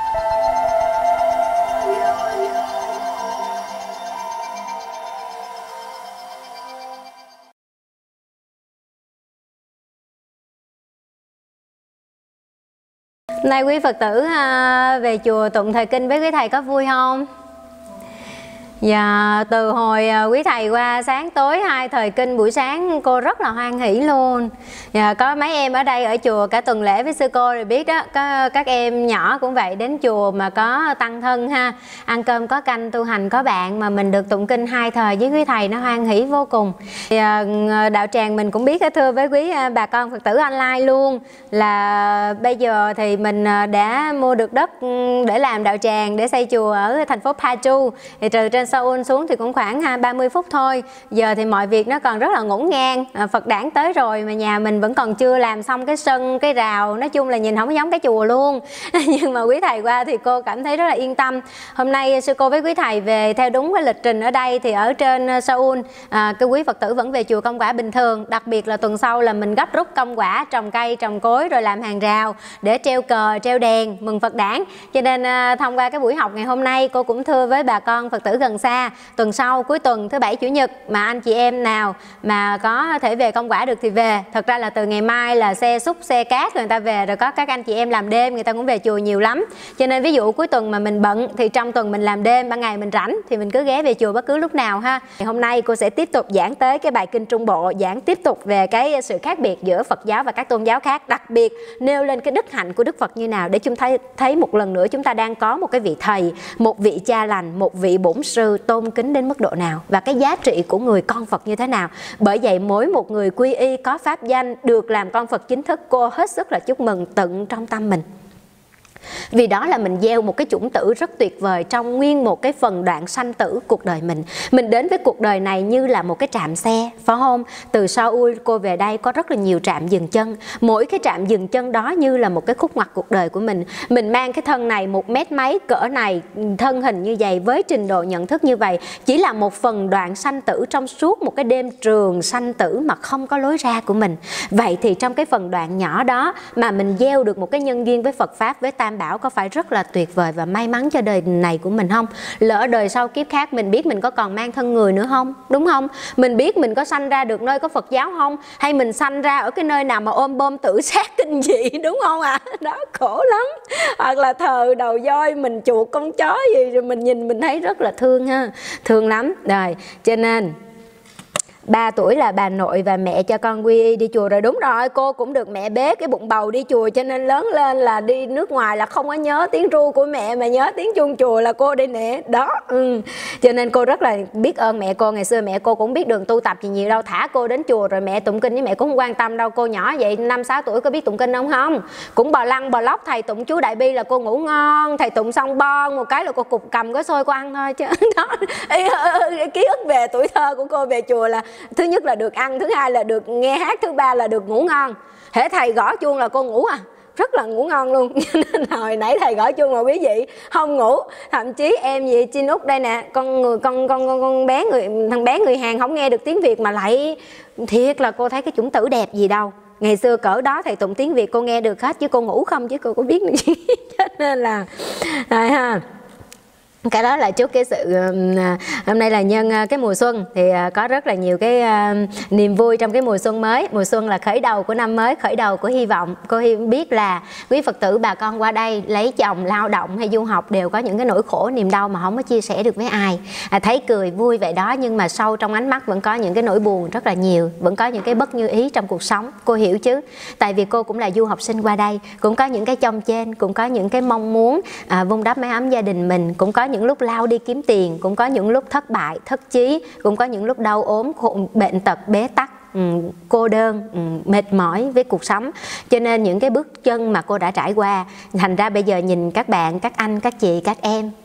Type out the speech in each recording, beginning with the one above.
Nay quý Phật tử về chùa tụng thời kinh với quý thầy có vui không? Dạ, từ hồi quý thầy qua sáng tối 2 thời kinh buổi sáng cô rất là hoan hỷ luôn. Dạ, có mấy em ở đây ở chùa cả tuần lễ với sư cô rồi biết đó, có các em nhỏ cũng vậy, đến chùa mà có tăng thân ha, ăn cơm có canh, tu hành có bạn, mà mình được tụng kinh 2 thời với quý thầy nó hoan hỷ vô cùng. Thì, đạo tràng mình cũng biết thưa với quý bà con Phật tử online luôn, là bây giờ thì mình đã mua được đất để làm đạo tràng, để xây chùa ở thành phố Paju. Thì từ trên Seoul xuống thì cũng khoảng 30 phút thôi. Giờ thì mọi việc nó còn rất là ngổn ngang. Phật đản tới rồi mà nhà mình vẫn còn chưa làm xong cái sân, cái rào. Nói chung là nhìn không giống cái chùa luôn. Nhưng mà quý thầy qua thì cô cảm thấy rất là yên tâm. Hôm nay sư cô với quý thầy về theo đúng cái lịch trình ở đây. Thì ở trên Seoul cái quý Phật tử vẫn về chùa công quả bình thường. Đặc biệt là tuần sau là mình gấp rút công quả, trồng cây, trồng cối, rồi làm hàng rào để treo cờ, treo đèn mừng Phật đản. Cho nên thông qua cái buổi học ngày hôm nay, cô cũng thưa với bà con Phật tử gần xa, tuần sau cuối tuần thứ Bảy Chủ nhật mà anh chị em nào mà có thể về công quả được thì về. Thật ra là từ ngày mai là xe xúc, xe cát người ta về rồi, có các anh chị em làm đêm người ta cũng về chùa nhiều lắm. Cho nên ví dụ cuối tuần mà mình bận thì trong tuần mình làm đêm, ban ngày mình rảnh thì mình cứ ghé về chùa bất cứ lúc nào ha. Hôm nay cô sẽ tiếp tục giảng tới cái bài kinh Trung Bộ, giảng tiếp tục về cái sự khác biệt giữa Phật giáo và các tôn giáo khác, đặc biệt nêu lên cái đức hạnh của Đức Phật như nào để chúng ta thấy một lần nữa chúng ta đang có một cái vị thầy, một vị cha lành, một vị bổn sư tôn kính đến mức độ nào, và cái giá trị của người con Phật như thế nào. Bởi vậy mỗi một người quy y có pháp danh được làm con Phật chính thức, cô hết sức là chúc mừng tận trong tâm mình. Vì đó là mình gieo một cái chủng tử rất tuyệt vời trong nguyên một cái phần đoạn sanh tử cuộc đời mình. Mình đến với cuộc đời này như là một cái trạm xe, phải không? Từ Seoul cô về đây có rất là nhiều trạm dừng chân. Mỗi cái trạm dừng chân đó như là một cái khúc ngoặt cuộc đời của mình. Mình mang cái thân này 1 mét mấy cỡ này, thân hình như vậy, với trình độ nhận thức như vậy, chỉ là một phần đoạn sanh tử trong suốt một cái đêm trường sanh tử mà không có lối ra của mình. Vậy thì trong cái phần đoạn nhỏ đó mà mình gieo được một cái nhân duyên với Phật Pháp, với Tam Bảo, có phải rất là tuyệt vời và may mắn cho đời này của mình không? Lỡ đời sau kiếp khác mình biết mình có còn mang thân người nữa không? Đúng không? Mình biết mình có sanh ra được nơi có Phật giáo không? Hay mình sanh ra ở cái nơi nào mà ôm bom tự sát kinh dị, đúng không ạ? Đó, khổ lắm. Hoặc là thờ đầu voi, mình chuột con chó gì rồi mình nhìn mình thấy rất là thương ha. Thương lắm. Rồi, cho nên 3 tuổi là bà nội và mẹ cho con quy y đi chùa rồi. Đúng rồi, cô cũng được mẹ bế cái bụng bầu đi chùa, cho nên lớn lên là đi nước ngoài là không có nhớ tiếng ru của mẹ mà nhớ tiếng chuông chùa là cô đây nè. Đó, cho nên cô rất là biết ơn mẹ cô. Ngày xưa mẹ cô cũng biết đường tu tập gì nhiều đâu, thả cô đến chùa rồi mẹ tụng kinh với mẹ cũng không quan tâm đâu. Cô nhỏ vậy 5-6 tuổi có biết tụng kinh không? Không. Cũng bò lăn bò lóc, thầy tụng chú Đại Bi là cô ngủ ngon, thầy tụng xong bon một cái là cô cục cầm gói xôi cô ăn thôi chứ. Đó, ký ức về tuổi thơ của cô về chùa là thứ nhất là được ăn, thứ hai là được nghe hát, thứ ba là được ngủ ngon. Hễ thầy gõ chuông là cô ngủ rất là ngủ ngon luôn. Nên hồi nãy thầy gõ chuông mà quý vị không ngủ. Thậm chí em gì Chin Út đây nè, con bé thằng bé người Hàn không nghe được tiếng Việt mà lại thiệt là cô thấy cái chủng tử đẹp gì đâu. Ngày xưa cỡ đó thầy tụng tiếng Việt cô nghe được hết, chứ cô ngủ không chứ cô có biết gì. Cho nên là rồi ha. Cái đó là chúc cái sự hôm nay là nhân cái mùa xuân thì có rất là nhiều cái niềm vui trong cái mùa xuân mới. Mùa xuân là khởi đầu của năm mới, khởi đầu của hy vọng. Cô biết là quý Phật tử bà con qua đây lấy chồng, lao động hay du học đều có những cái nỗi khổ niềm đau mà không có chia sẻ được với ai. Thấy cười vui vậy đó, nhưng mà sâu trong ánh mắt vẫn có những cái nỗi buồn rất là nhiều, vẫn có những cái bất như ý trong cuộc sống. Cô hiểu chứ, tại vì cô cũng là du học sinh qua đây, cũng có những cái chông trên, cũng có những cái mong muốn vun đắp mái ấm gia đình mình, cũng có những lúc lao đi kiếm tiền, cũng có những lúc thất bại, thất chí, cũng có những lúc đau ốm, bệnh tật, bế tắc, cô đơn, mệt mỏi với cuộc sống. Cho nên những cái bước chân mà cô đã trải qua, thành ra bây giờ nhìn các bạn, các anh, các chị, các em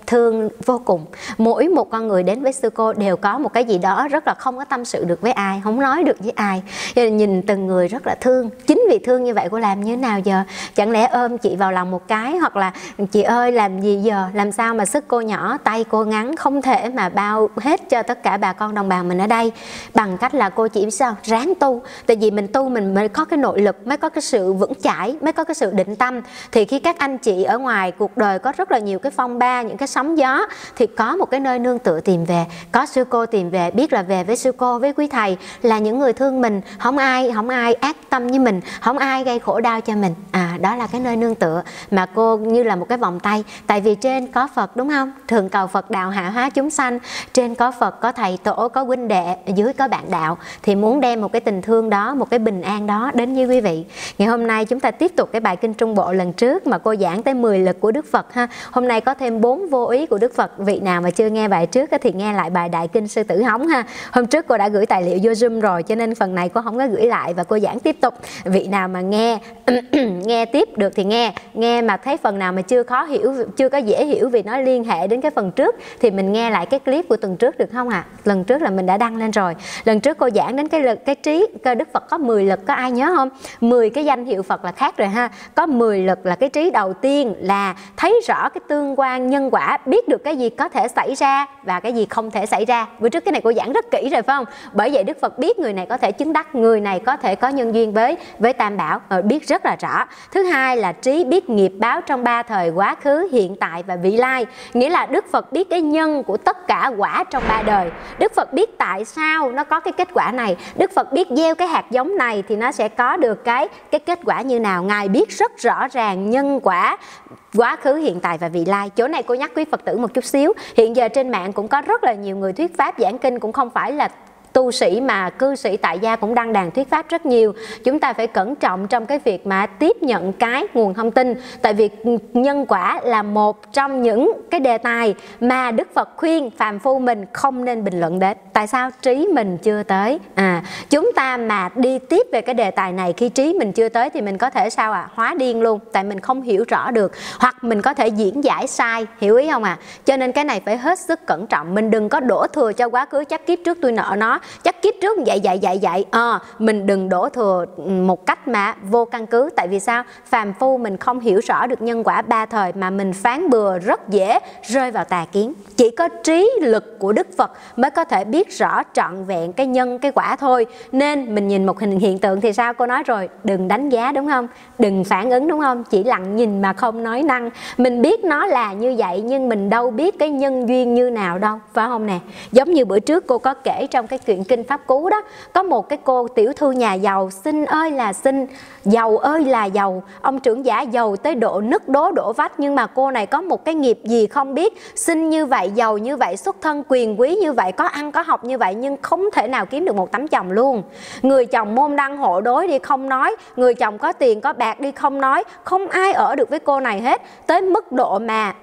thương vô cùng. Mỗi một con người đến với sư cô đều có một cái gì đó rất là không có tâm sự được với ai, không nói được với ai. Nhìn từng người rất là thương. Chính vì thương như vậy cô làm như thế nào giờ? Chẳng lẽ ôm chị vào lòng một cái, hoặc là chị ơi làm gì giờ? Làm sao mà sức cô nhỏ, tay cô ngắn, không thể mà bao hết cho tất cả bà con đồng bào mình ở đây. Bằng cách là cô chỉ sao? Ráng tu. Tại vì mình tu mình mới có cái nội lực, mới có cái sự vững chãi, mới có cái sự định tâm. Thì khi các anh chị ở ngoài cuộc đời có rất là nhiều cái phong ba, những cái sóng gió, thì có một cái nơi nương tựa tìm về, có sư cô tìm về, biết là về với sư cô, với quý thầy là những người thương mình, không ai ác tâm như mình, không ai gây khổ đau cho mình. Đó là cái nơi nương tựa mà cô như là một cái vòng tay. Tại vì trên có Phật, đúng không? Thường cầu Phật đạo hạ hóa chúng sanh. Trên có Phật, có thầy tổ, có huynh đệ, dưới có bạn đạo. Thì muốn đem một cái tình thương đó, một cái bình an đó đến với quý vị. Ngày hôm nay chúng ta tiếp tục cái bài kinh Trung Bộ lần trước mà cô giảng tới 10 lực của Đức Phật ha. Hôm nay có thêm 4 vô ý của Đức Phật. Vị nào mà chưa nghe bài trước thì nghe lại bài Đại Kinh Sư Tử Hống ha. Hôm trước cô đã gửi tài liệu vô Zoom rồi, cho nên phần này cô không có gửi lại và cô giảng tiếp tục. Vị nào mà nghe nghe tiếp được thì nghe mà thấy phần nào mà chưa khó hiểu, chưa có dễ hiểu vì nó liên hệ đến cái phần trước thì mình nghe lại cái clip của tuần trước được không ạ? Lần trước là mình đã đăng lên rồi. Lần trước cô giảng đến cái lực, cái trí, cái Đức Phật có 10 lực, có ai nhớ không? 10 cái danh hiệu Phật là khác rồi ha. Có 10 lực là cái trí đầu tiên là thấy rõ cái tương quan nhân quả, biết được cái gì có thể xảy ra và cái gì không thể xảy ra. Bữa trước cái này cô giảng rất kỹ rồi phải không? Bởi vậy Đức Phật biết người này có thể chứng đắc, người này có thể có nhân duyên với Tam Bảo, biết rất là rõ. Thứ hai là trí biết nghiệp báo trong 3 thời, quá khứ, hiện tại và vị lai. Nghĩa là Đức Phật biết cái nhân của tất cả quả trong 3 đời. Đức Phật biết tại sao nó có cái kết quả này. Đức Phật biết gieo cái hạt giống này thì nó sẽ có được cái kết quả như nào. Ngài biết rất rõ ràng nhân quả quá khứ, hiện tại và vị lai. Chỗ này cô nhắc quý Phật tử một chút xíu. Hiện giờ trên mạng cũng có rất là nhiều người thuyết pháp giảng kinh, cũng không phải là tu sĩ mà cư sĩ tại gia cũng đăng đàn thuyết pháp rất nhiều. Chúng ta phải cẩn trọng trong cái việc mà tiếp nhận cái nguồn thông tin. Tại vì nhân quả là một trong những cái đề tài mà Đức Phật khuyên phàm phu mình không nên bình luận đến. Tại sao? Trí mình chưa tới. Chúng ta mà đi tiếp về cái đề tài này khi trí mình chưa tới thì mình có thể sao ạ? Hóa điên luôn. Tại mình không hiểu rõ được. Hoặc mình có thể diễn giải sai. Hiểu ý không ạ? Cho nên cái này phải hết sức cẩn trọng. Mình đừng có đổ thừa cho quá khứ, chắc kiếp trước tôi nợ nó, chắc kiếp trước vậy. Mình đừng đổ thừa một cách mà vô căn cứ. Tại vì sao? Phàm phu mình không hiểu rõ được nhân quả 3 thời mà mình phán bừa rất dễ rơi vào tà kiến. Chỉ có trí lực của Đức Phật mới có thể biết rõ trọn vẹn cái nhân cái quả thôi. Nên mình nhìn một hiện tượng thì sao? Cô nói rồi, đừng đánh giá, đúng không? Đừng phản ứng, đúng không? Chỉ lặng nhìn mà không nói năng. Mình biết nó là như vậy nhưng mình đâu biết cái nhân duyên như nào đâu, phải không nè? Giống như bữa trước cô có kể trong cái chuyện kinh Pháp Cú đó, có một cái cô tiểu thư nhà giàu, xinh ơi là xinh, giàu ơi là giàu. Ông trưởng giả giàu tới độ nứt đố đổ vách, nhưng mà cô này có một cái nghiệp gì không biết. Xinh như vậy, giàu như vậy, xuất thân quyền quý như vậy, có ăn có học như vậy, nhưng không thể nào kiếm được một tấm chồng luôn. Người chồng môn đăng hộ đối đi không nói, người chồng có tiền có bạc đi không nói, không ai ở được với cô này hết. Tới mức độ mà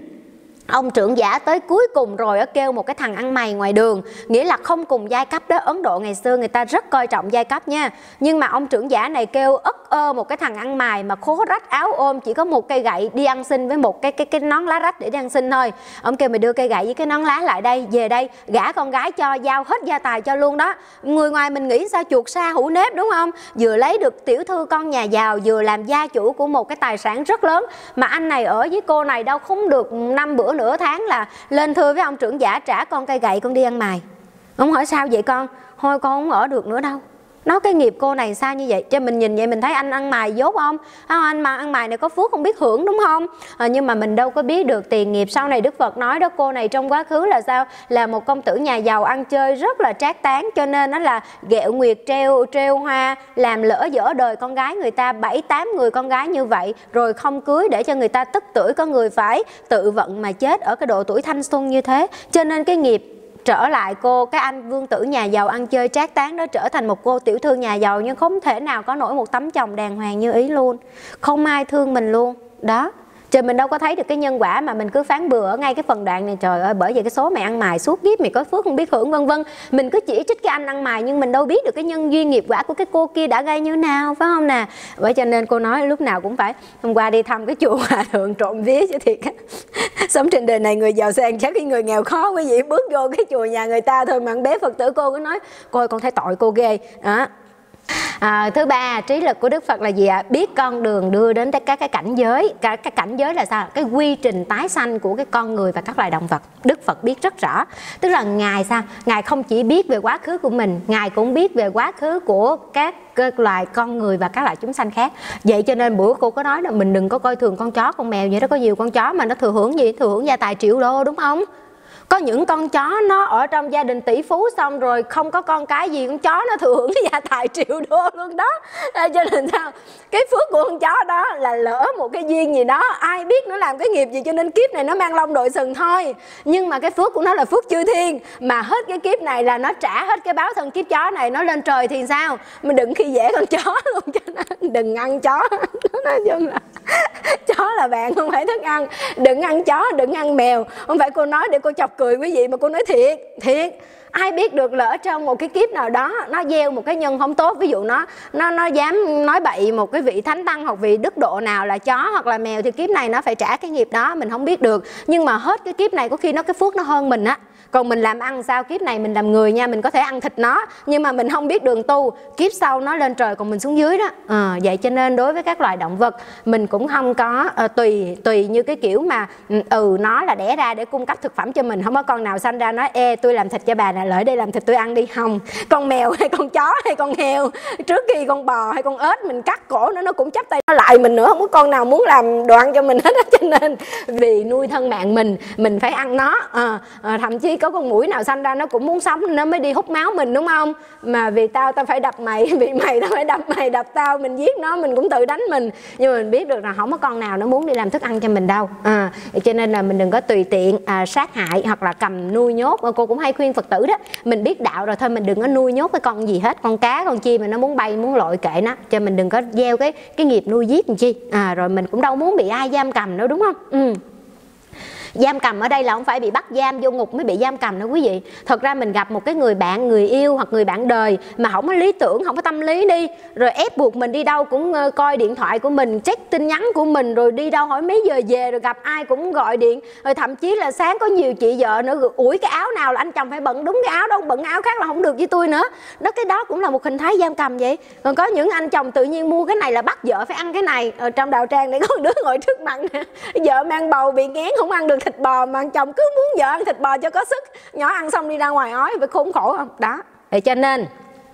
ông trưởng giả tới cuối cùng rồi kêu một cái thằng ăn mày ngoài đường, nghĩa là không cùng giai cấp đó. Ấn Độ ngày xưa người ta rất coi trọng giai cấp nha. Nhưng mà ông trưởng giả này kêu một cái thằng ăn mày mà khố rách áo ôm, chỉ có một cây gậy đi ăn xin với một cái nón lá rách để đi ăn xin thôi. Ông kêu mày đưa cây gậy với cái nón lá lại đây, về đây gả con gái cho, giao hết gia tài cho luôn đó. Người ngoài mình nghĩ sao chuột sa hũ nếp, đúng không? Vừa lấy được tiểu thư con nhà giàu, vừa làm gia chủ của một cái tài sản rất lớn. Mà anh này ở với cô này đâu không được 5 bữa nửa tháng là lên thưa với ông trưởng giả trả con cây gậy, con đi ăn mày. Ông hỏi sao vậy con? Thôi con không ở được nữa đâu. Nó cái nghiệp cô này sao như vậy? Cho mình nhìn vậy mình thấy anh ăn mày dốt không? Anh mà ăn mày này có phước không biết hưởng, đúng không? Nhưng mà mình đâu có biết được tiền nghiệp. Sau này Đức Phật nói đó, cô này trong quá khứ là sao? Là một công tử nhà giàu ăn chơi rất là trác tán, cho nên nó là ghẹo nguyệt treo hoa, làm lỡ dở đời con gái người ta 7-8 người con gái như vậy, rồi không cưới để cho người ta tức tuổi, có người phải tự vận mà chết ở cái độ tuổi thanh xuân như thế. Cho nên cái nghiệp trở lại cô, cái anh vương tử nhà giàu ăn chơi trác tán đó, trở thành một cô tiểu thư nhà giàu nhưng không thể nào có nổi một tấm chồng đàng hoàng như ý luôn. Không ai thương mình luôn. Đó, Trời, mình đâu có thấy được cái nhân quả mà mình cứ phán bừa ở ngay cái phần đoạn này. Trời ơi, bởi vậy cái số mày ăn mày suốt kiếp mày có phước không biết hưởng, vân vân. Mình cứ chỉ trích cái anh ăn mày nhưng mình đâu biết được cái nhân duyên nghiệp quả của cái cô kia đã gây như nào, phải không nè? Bởi cho nên cô nói lúc nào cũng phải. Hôm qua đi thăm cái chùa hòa thượng trộm vía chứ thiệt. Sống trên đời này người giàu sang chắc cái người nghèo khó, quý vị bước vô cái chùa nhà người ta thôi mà bé Phật tử cô cứ nói coi con thấy tội cô ghê đó. Thứ ba, trí lực của Đức Phật là gì ạ? Biết con đường đưa đến các cái cảnh giới. Cái cảnh giới là sao? Cái quy trình tái sanh của cái con người và các loài động vật. Đức Phật biết rất rõ. Tức là Ngài sao? Ngài không chỉ biết về quá khứ của mình, Ngài cũng biết về quá khứ của các loài con người và các loài chúng sanh khác. Vậy cho nên bữa cô có nói là mình đừng có coi thường con chó, con mèo vậy đó. Có nhiều con chó mà nó thừa hưởng gì? Thừa hưởng gia tài triệu đô, đúng không? Có những con chó nó ở trong gia đình tỷ phú xong rồi không có con cái gì, con chó nó thừa hưởng cái gia tài triệu đô luôn đó. Cho nên sao? Cái phước của con chó đó là lỡ một cái duyên gì đó, ai biết nó làm cái nghiệp gì cho nên kiếp này nó mang lông đội sừng thôi. Nhưng mà cái phước của nó là phước chư thiên, mà hết cái kiếp này là nó trả hết cái báo thân kiếp chó này, nó lên trời thì sao? Mình đừng khi dễ con chó luôn, cho nên đừng ăn chó. Nói chung là chó là bạn không phải thức ăn. Đừng ăn chó, đừng ăn mèo. Không phải cô nói để cô chọc cười quý vị, mà cô nói thiệt. Ai biết được lỡ trong một cái kiếp nào đó nó gieo một cái nhân không tốt, ví dụ nó dám nói bậy một cái vị thánh tăng hoặc vị đức độ nào là chó hoặc là mèo, thì kiếp này nó phải trả cái nghiệp đó, mình không biết được. Nhưng mà hết cái kiếp này có khi nó cái phước nó hơn mình á. Còn mình làm ăn sao? Kiếp này mình làm người nha, mình có thể ăn thịt nó, nhưng mà mình không biết đường tu, kiếp sau nó lên trời còn mình xuống dưới đó. Vậy cho nên đối với các loài động vật mình cũng không có tùy như cái kiểu mà nó là đẻ ra để cung cấp thực phẩm cho mình. Không có con nào sanh ra nói ê tôi làm thịt cho bà nè, lợi đây làm thịt tôi ăn đi. Không, con mèo hay con chó hay con heo, trước khi con bò hay con ếch mình cắt cổ nó cũng chắp tay nó lại mình nữa. Không có con nào muốn làm đồ ăn cho mình hết á. Cho nên vì nuôi thân mạng mình phải ăn nó. Thậm chí có con muỗi nào sanh ra nó cũng muốn sống, nó mới đi hút máu mình, đúng không? Mà vì tao phải đập mày, vì mày tao phải đập mày, đập tao, mình giết nó, mình cũng tự đánh mình. Nhưng mà mình biết được là không có con nào nó muốn đi làm thức ăn cho mình đâu. Cho nên là mình đừng có tùy tiện sát hại hoặc là cầm nuôi nhốt. Cô cũng hay khuyên Phật tử đó, mình biết đạo rồi thôi mình đừng có nuôi nhốt cái con gì hết, con cá con chim mà nó muốn bay muốn lội kệ nó, cho mình đừng có gieo cái nghiệp nuôi giết làm chi. Rồi mình cũng đâu muốn bị ai giam cầm đâu, đúng không? Giam cầm ở đây là không phải bị bắt giam vô ngục mới bị giam cầm đâu quý vị. Thật ra mình gặp một cái người bạn, người yêu hoặc người bạn đời mà không có lý tưởng, không có tâm lý đi, rồi ép buộc mình đi đâu cũng coi điện thoại của mình, check tin nhắn của mình, rồi đi đâu hỏi mấy giờ về, rồi gặp ai cũng gọi điện, rồi thậm chí là sáng có nhiều chị vợ nữa ủi cái áo nào là anh chồng phải bận đúng cái áo đâu, bận áo khác là không được với tôi nữa đó. Cái đó cũng là một hình thái giam cầm vậy. Còn có những anh chồng tự nhiên mua cái này là bắt vợ phải ăn cái này. Ở trong đạo tràng này có một đứa ngồi trước mặt nè, vợ mang bầu bị nghén không ăn được thịt bò, mà chồng cứ muốn vợ ăn thịt bò cho có sức, nhỏ ăn xong đi ra ngoài ói, phải khốn khổ không đó. Vậy cho nên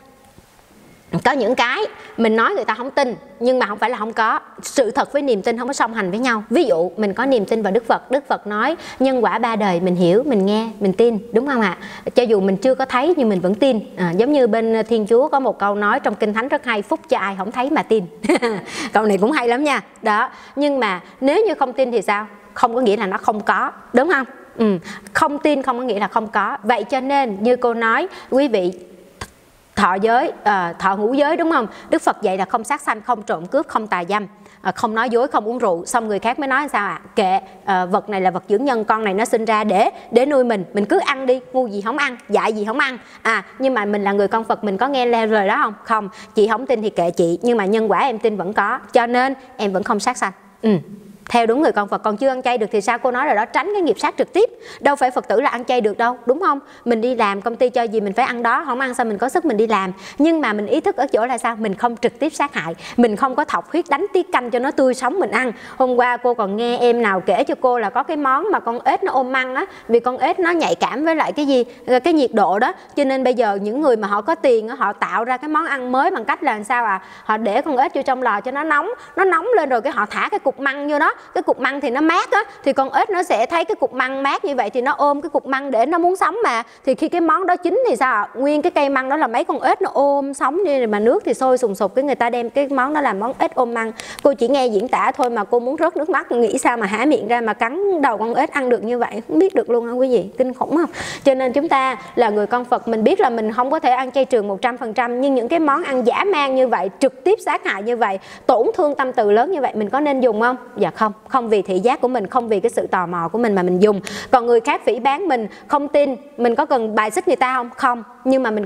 có những cái mình nói người ta không tin, nhưng mà không phải là không có. Sự thật với niềm tin không có song hành với nhau. Ví dụ mình có niềm tin vào Đức Phật, Đức Phật nói nhân quả ba đời, mình hiểu, mình nghe, mình tin, đúng không ạ? Cho dù mình chưa có thấy nhưng mình vẫn tin. Giống như bên Thiên Chúa có một câu nói trong Kinh Thánh rất hay, phúc cho ai không thấy mà tin. Câu này cũng hay lắm nha. Đó. Nhưng mà nếu như không tin thì sao? Không có nghĩa là nó không có, đúng không? Không tin không có nghĩa là không có. Vậy cho nên như cô nói, quý vị thọ giới, thọ ngũ giới, đúng không? Đức Phật dạy là không sát sanh, không trộm cướp, không tà dâm, không nói dối, không uống rượu. Xong người khác mới nói sao ạ? Kệ, vật này là vật dưỡng nhân, con này nó sinh ra để nuôi mình cứ ăn đi, ngu gì không ăn, dại gì không ăn. Nhưng mà mình là người con Phật, mình có nghe le rồi đó không? Không, chị không tin thì kệ chị, nhưng mà nhân quả em tin vẫn có, cho nên em vẫn không sát sanh. Theo đúng người con Phật. Còn chưa ăn chay được thì sao? Cô nói rồi đó, tránh cái nghiệp sát trực tiếp. Đâu phải Phật tử là ăn chay được đâu, đúng không? Mình đi làm công ty cho gì mình phải ăn đó, không ăn sao mình có sức mình đi làm. Nhưng mà mình ý thức ở chỗ là sao? Mình không trực tiếp sát hại, mình không có thọc huyết đánh tiết canh cho nó tươi sống mình ăn. Hôm qua cô còn nghe em nào kể cho cô là có cái món mà con ếch nó ôm măng á, vì con ếch nó nhạy cảm với lại cái nhiệt độ đó, cho nên bây giờ những người mà họ có tiền á, họ tạo ra cái món ăn mới bằng cách là sao họ để con ếch vô trong lò cho nó nóng lên, rồi cái họ thả cái cục măng vô đó. Cái cục măng thì nó mát á, thì con ếch nó sẽ thấy cái cục măng mát như vậy thì nó ôm cái cục măng để nó muốn sống mà. Thì khi cái món đó chín thì sao? Nguyên cái cây măng đó là mấy con ếch nó ôm sống đi, mà nước thì sôi sùng sục, cái người ta đem cái món đó làm món ếch ôm măng. Cô chỉ nghe diễn tả thôi mà cô muốn rớt nước mắt, nghĩ sao mà há miệng ra mà cắn đầu con ếch ăn được như vậy, không biết được luôn hả quý vị? Kinh khủng không? Cho nên chúng ta là người con Phật, mình biết là mình không có thể ăn chay trường 100%, nhưng những cái món ăn dã man như vậy, trực tiếp sát hại như vậy, tổn thương tâm từ lớn như vậy, mình có nên dùng không? Dạ không. không vì thị giác của mình, không vì cái sự tò mò của mình mà mình dùng. Còn người khác phỉ báng mình, không tin, mình có cần bài xích người ta không? Không. Nhưng mà mình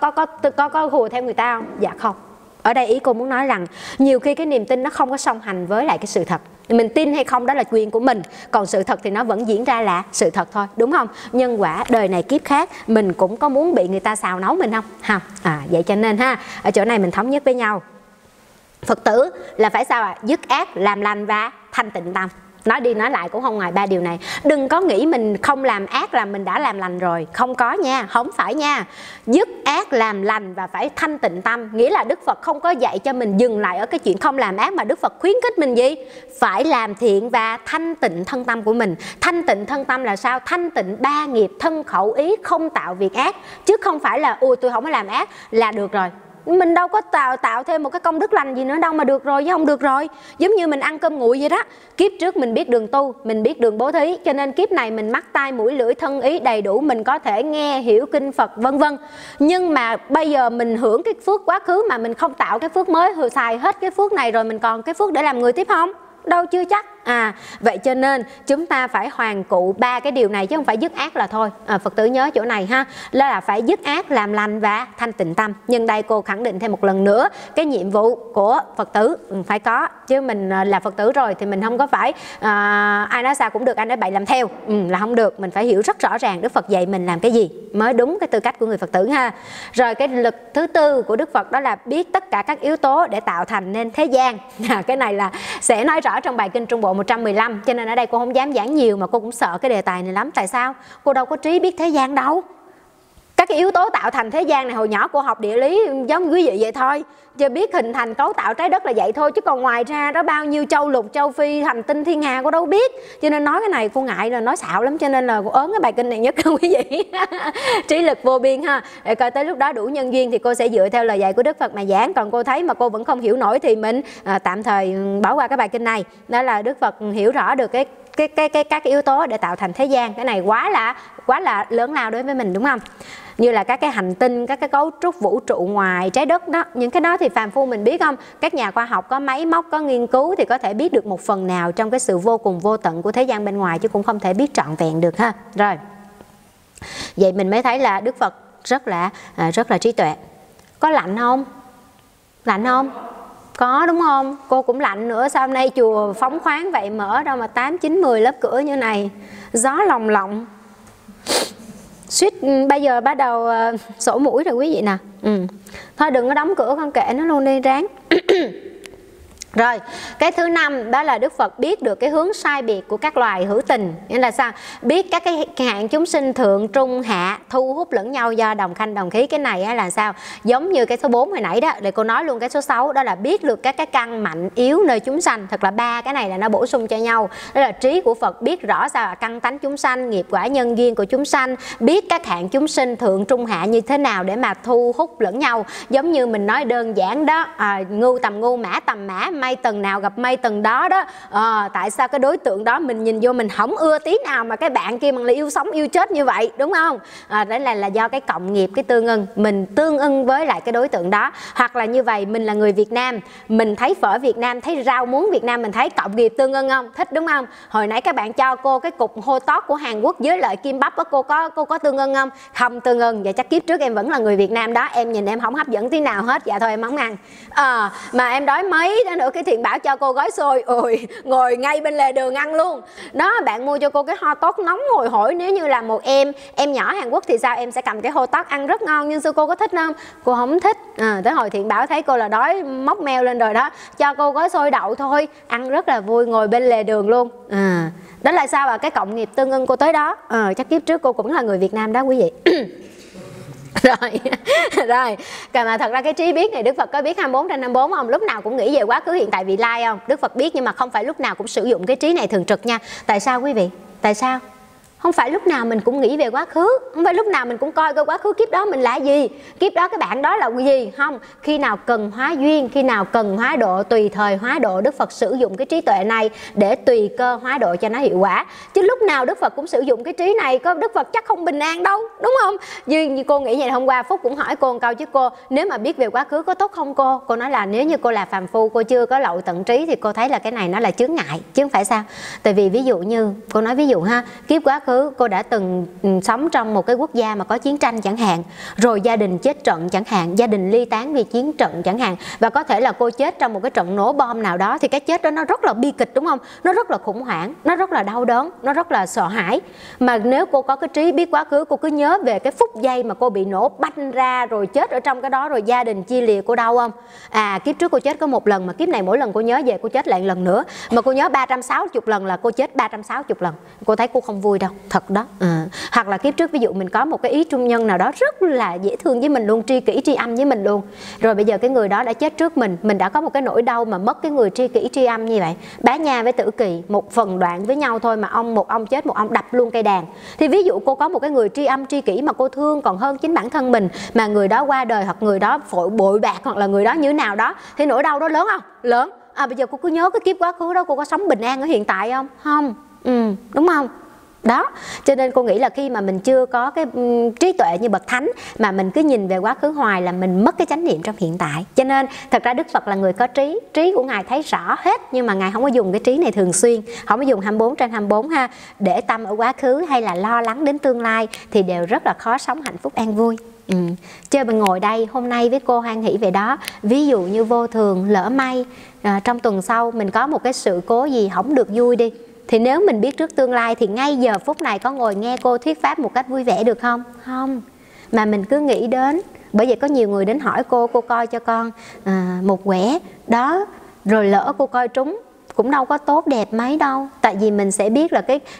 có hùa theo người ta không? Dạ không. Ở đây ý cô muốn nói rằng nhiều khi cái niềm tin nó không có song hành với lại cái sự thật. Mình tin hay không đó là quyền của mình, còn sự thật thì nó vẫn diễn ra là sự thật thôi, đúng không? Nhân quả đời này kiếp khác, mình cũng có muốn bị người ta xào nấu mình không? Không. Vậy cho nên ha, ở chỗ này mình thống nhất với nhau. Phật tử là phải sao ạ? Dứt ác, làm lành và thanh tịnh tâm. Nói đi nói lại cũng không ngoài 3 điều này. Đừng có nghĩ mình không làm ác là mình đã làm lành rồi. Không có nha, không phải nha. Dứt ác, làm lành và phải thanh tịnh tâm. Nghĩa là Đức Phật không có dạy cho mình dừng lại ở cái chuyện không làm ác, mà Đức Phật khuyến khích mình gì? Phải làm thiện và thanh tịnh thân tâm của mình. Thanh tịnh thân tâm là sao? Thanh tịnh 3 nghiệp thân khẩu ý, không tạo việc ác. Chứ không phải là ôi tôi không có làm ác là được rồi. Mình đâu có tạo thêm một cái công đức lành gì nữa đâu mà được rồi, chứ không được rồi. Giống như mình ăn cơm nguội vậy đó. Kiếp trước mình biết đường tu, mình biết đường bố thí, cho nên kiếp này mình mắt tai mũi lưỡi thân ý đầy đủ, mình có thể nghe hiểu kinh Phật vân vân. Nhưng mà bây giờ mình hưởng cái phước quá khứ mà mình không tạo cái phước mới, xài hết cái phước này rồi mình còn cái phước để làm người tiếp không? Đâu chưa chắc. Vậy cho nên chúng ta phải hoàn cụ 3 cái điều này chứ không phải dứt ác là thôi. Phật tử nhớ chỗ này ha, là phải dứt ác, làm lành và thanh tịnh tâm. Nhưng đây cô khẳng định thêm một lần nữa, cái nhiệm vụ của Phật tử phải có, chứ mình là Phật tử rồi thì mình không có phải ai nói sao cũng được, ai nói bậy làm theo là không được. Mình phải hiểu rất rõ ràng Đức Phật dạy mình làm cái gì mới đúng cái tư cách của người Phật tử ha. Rồi cái lực thứ tư của Đức Phật đó là biết tất cả các yếu tố để tạo thành nên thế gian. Cái này là sẽ nói rõ trong bài kinh Trung Bộ 115, cho nên ở đây cô không dám giảng nhiều, mà cô cũng sợ cái đề tài này lắm. Tại sao? Cô đâu có trí biết thế gian đâu. Các cái yếu tố tạo thành thế gian này hồi nhỏ cô học địa lý giống quý vị vậy thôi, chứ biết hình thành cấu tạo trái đất là vậy thôi, chứ còn ngoài ra đó bao nhiêu châu lục, châu phi, hành tinh, thiên hà cô đâu biết. Cho nên nói cái này cô ngại là nói xạo lắm, cho nên là cô ớn cái bài kinh này nhất quý vị. Trí lực vô biên ha. Để coi tới lúc đó đủ nhân duyên thì cô sẽ dựa theo lời dạy của Đức Phật mà giảng. Còn cô thấy mà cô vẫn không hiểu nổi thì mình tạm thời bỏ qua cái bài kinh này. Đó là Đức Phật hiểu rõ được các yếu tố để tạo thành thế gian. Cái này quá là lớn lao đối với mình, đúng không? Như là các cái hành tinh, các cái cấu trúc vũ trụ ngoài trái đất đó, những cái đó thì phàm phu mình biết không? Các nhà khoa học có máy móc, có nghiên cứu thì có thể biết được một phần nào trong cái sự vô cùng vô tận của thế gian bên ngoài, chứ cũng không thể biết trọn vẹn được ha. Rồi, vậy mình mới thấy là Đức Phật rất là trí tuệ. Có lạnh không? Lạnh không? Có đúng không? Cô cũng lạnh nữa. Sao hôm nay chùa phóng khoáng vậy, mở đâu mà 8, 9, 10 lớp cửa như này, gió lồng lộng. Suýt bây giờ bắt đầu sổ mũi rồi quý vị nè. Thôi đừng có đóng cửa, con kệ nó luôn đi ráng. Rồi, cái thứ 5 đó là Đức Phật biết được cái hướng sai biệt của các loài hữu tình. Nghĩa là sao? Biết các cái hạng chúng sinh thượng, trung, hạ thu hút lẫn nhau do đồng khanh đồng khí. Cái này là sao? Giống như cái số 4 hồi nãy đó, để cô nói luôn cái số 6, đó là biết được các cái căn mạnh yếu nơi chúng sanh. Thật là 3 cái này là nó bổ sung cho nhau. Đó là trí của Phật biết rõ sao là căn tánh chúng sanh, nghiệp quả nhân duyên của chúng sanh, biết các hạng chúng sinh thượng, trung, hạ như thế nào để mà thu hút lẫn nhau. Giống như mình nói đơn giản đó, ngu tầm ngu, mã tầm mã, mây tầng nào gặp mây tầng đó đó. Tại sao cái đối tượng đó mình nhìn vô mình không ưa tí nào mà cái bạn kia bằng là yêu sống yêu chết như vậy, đúng không? Đấy là do cái cộng nghiệp, cái tương ưng, mình tương ưng với lại cái đối tượng đó. Hoặc là như vậy, mình là người Việt Nam, mình thấy phở Việt Nam, thấy rau muống Việt Nam, mình thấy cộng nghiệp tương ưng không? Thích đúng không? Hồi nãy các bạn cho cô cái cục hô tót của Hàn Quốc với lại kim bắp đó, cô có tương ưng không? Không tương ưng. Vậy chắc kiếp trước em vẫn là người Việt Nam đó, em nhìn em không hấp dẫn tí nào hết. Dạ thôi em không ăn. Mà em đói mấy đó nữa, cái Thiện bảo cho cô gói xôi, ôi ngồi ngay bên lề đường ăn luôn đó. Bạn mua cho cô cái ho tót nóng hồi hổi. Nếu như là một em nhỏ Hàn Quốc thì sao? Em sẽ cầm cái hô tót ăn rất ngon, nhưng sư cô có thích không? Cô không thích. Tới hồi Thiện bảo thấy cô là đói móc meo lên rồi đó, cho cô gói xôi đậu thôi, ăn rất là vui, ngồi bên lề đường luôn. Đó là sao? Cái cộng nghiệp tương ưng cô tới đó. Chắc kiếp trước cô cũng là người Việt Nam đó quý vị. Rồi, còn mà thật ra cái trí biết này Đức Phật có biết 24/24 không? Lúc nào cũng nghĩ về quá khứ hiện tại vị lai không? Đức Phật biết, nhưng mà không phải lúc nào cũng sử dụng cái trí này thường trực nha. Tại sao quý vị? Tại sao? Không phải lúc nào mình cũng nghĩ về quá khứ, không phải lúc nào mình cũng coi coi quá khứ kiếp đó mình là gì, kiếp đó cái bạn đó là gì. Không, khi nào cần hóa duyên, khi nào cần hóa độ, tùy thời hóa độ. Đức Phật sử dụng cái trí tuệ này để tùy cơ hóa độ cho nó hiệu quả. Chứ lúc nào Đức Phật cũng sử dụng cái trí này, có Đức Phật chắc không bình an đâu, đúng không? Như cô nghĩ vậy. Hôm qua Phúc cũng hỏi cô một câu chứ cô, nếu mà biết về quá khứ có tốt không cô? Cô nói là nếu như cô là phàm phu, cô chưa có lậu tận trí thì cô thấy là cái này nó là chướng ngại, chứ không phải sao. Tại vì ví dụ như cô nói ví dụ ha, kiếp quá khứ cô đã từng sống trong một cái quốc gia mà có chiến tranh chẳng hạn, rồi gia đình chết trận chẳng hạn, gia đình ly tán vì chiến trận chẳng hạn, và có thể là cô chết trong một cái trận nổ bom nào đó, thì cái chết đó nó rất là bi kịch, đúng không? Nó rất là khủng hoảng, nó rất là đau đớn, nó rất là sợ hãi. Mà nếu cô có cái trí biết quá khứ, cô cứ nhớ về cái phút giây mà cô bị nổ banh ra rồi chết ở trong cái đó, rồi gia đình chia lìa, cô đau không? À, kiếp trước cô chết có một lần, mà kiếp này mỗi lần cô nhớ về cô chết lại lần nữa, mà cô nhớ 360 lần là cô chết 360 lần, cô thấy cô không vui đâu, thật đó. Hoặc là kiếp trước ví dụ mình có một cái ý trung nhân nào đó rất là dễ thương với mình luôn, tri kỷ tri âm với mình luôn, rồi bây giờ cái người đó đã chết trước mình đã có một cái nỗi đau mà mất cái người tri kỷ tri âm như vậy. Bá Nha với Tử Kỳ một phần đoạn với nhau thôi mà một ông chết, một ông đập luôn cây đàn. Thì ví dụ cô có một cái người tri âm tri kỷ mà cô thương còn hơn chính bản thân mình, mà người đó qua đời hoặc người đó bội bạc hoặc là người đó như nào đó, thì nỗi đau đó lớn không? Lớn. Bây giờ cô cứ nhớ cái kiếp quá khứ đó, cô có sống bình an ở hiện tại không? Không. Đúng không? Đó, cho nên cô nghĩ là khi mà mình chưa có cái trí tuệ như bậc thánh mà mình cứ nhìn về quá khứ hoài là mình mất cái chánh niệm trong hiện tại. Cho nên thật ra Đức Phật là người có trí, trí của Ngài thấy rõ hết, nhưng mà Ngài không có dùng cái trí này thường xuyên, không có dùng 24/24 ha, để tâm ở quá khứ hay là lo lắng đến tương lai thì đều rất là khó sống hạnh phúc an vui. Chứ mình ngồi đây hôm nay với cô hoan hỷ về đó, ví dụ như vô thường lỡ may trong tuần sau mình có một cái sự cố gì không được vui đi, thì nếu mình biết trước tương lai thì ngay giờ phút này có ngồi nghe cô thuyết pháp một cách vui vẻ được không? Không. Mà mình cứ nghĩ đến. Bởi vậy có nhiều người đến hỏi cô coi cho con một quẻ đó, rồi lỡ cô coi trúng cũng đâu có tốt đẹp mấy đâu. Tại vì mình sẽ biết là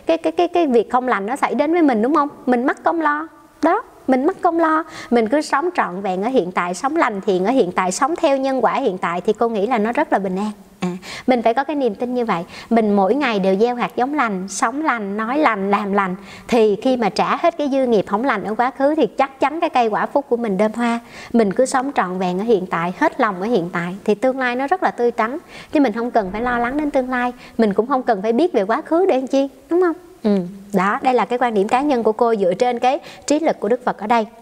cái việc không lành nó xảy đến với mình, đúng không? Mình mắc công lo. Đó, mình mắc công lo. Mình cứ sống trọn vẹn ở hiện tại, sống lành thiện ở hiện tại, sống theo nhân quả hiện tại, thì cô nghĩ là nó rất là bình an. Mình phải có cái niềm tin như vậy. Mình mỗi ngày đều gieo hạt giống lành, sống lành, nói lành, làm lành, thì khi mà trả hết cái dư nghiệp không lành ở quá khứ thì chắc chắn cái cây quả phúc của mình đơm hoa. Mình cứ sống trọn vẹn ở hiện tại, hết lòng ở hiện tại, thì tương lai nó rất là tươi tắn. Chứ mình không cần phải lo lắng đến tương lai, mình cũng không cần phải biết về quá khứ để làm chi, đúng không? Đó, đây là cái quan điểm cá nhân của cô dựa trên cái trí lực của Đức Phật ở đây.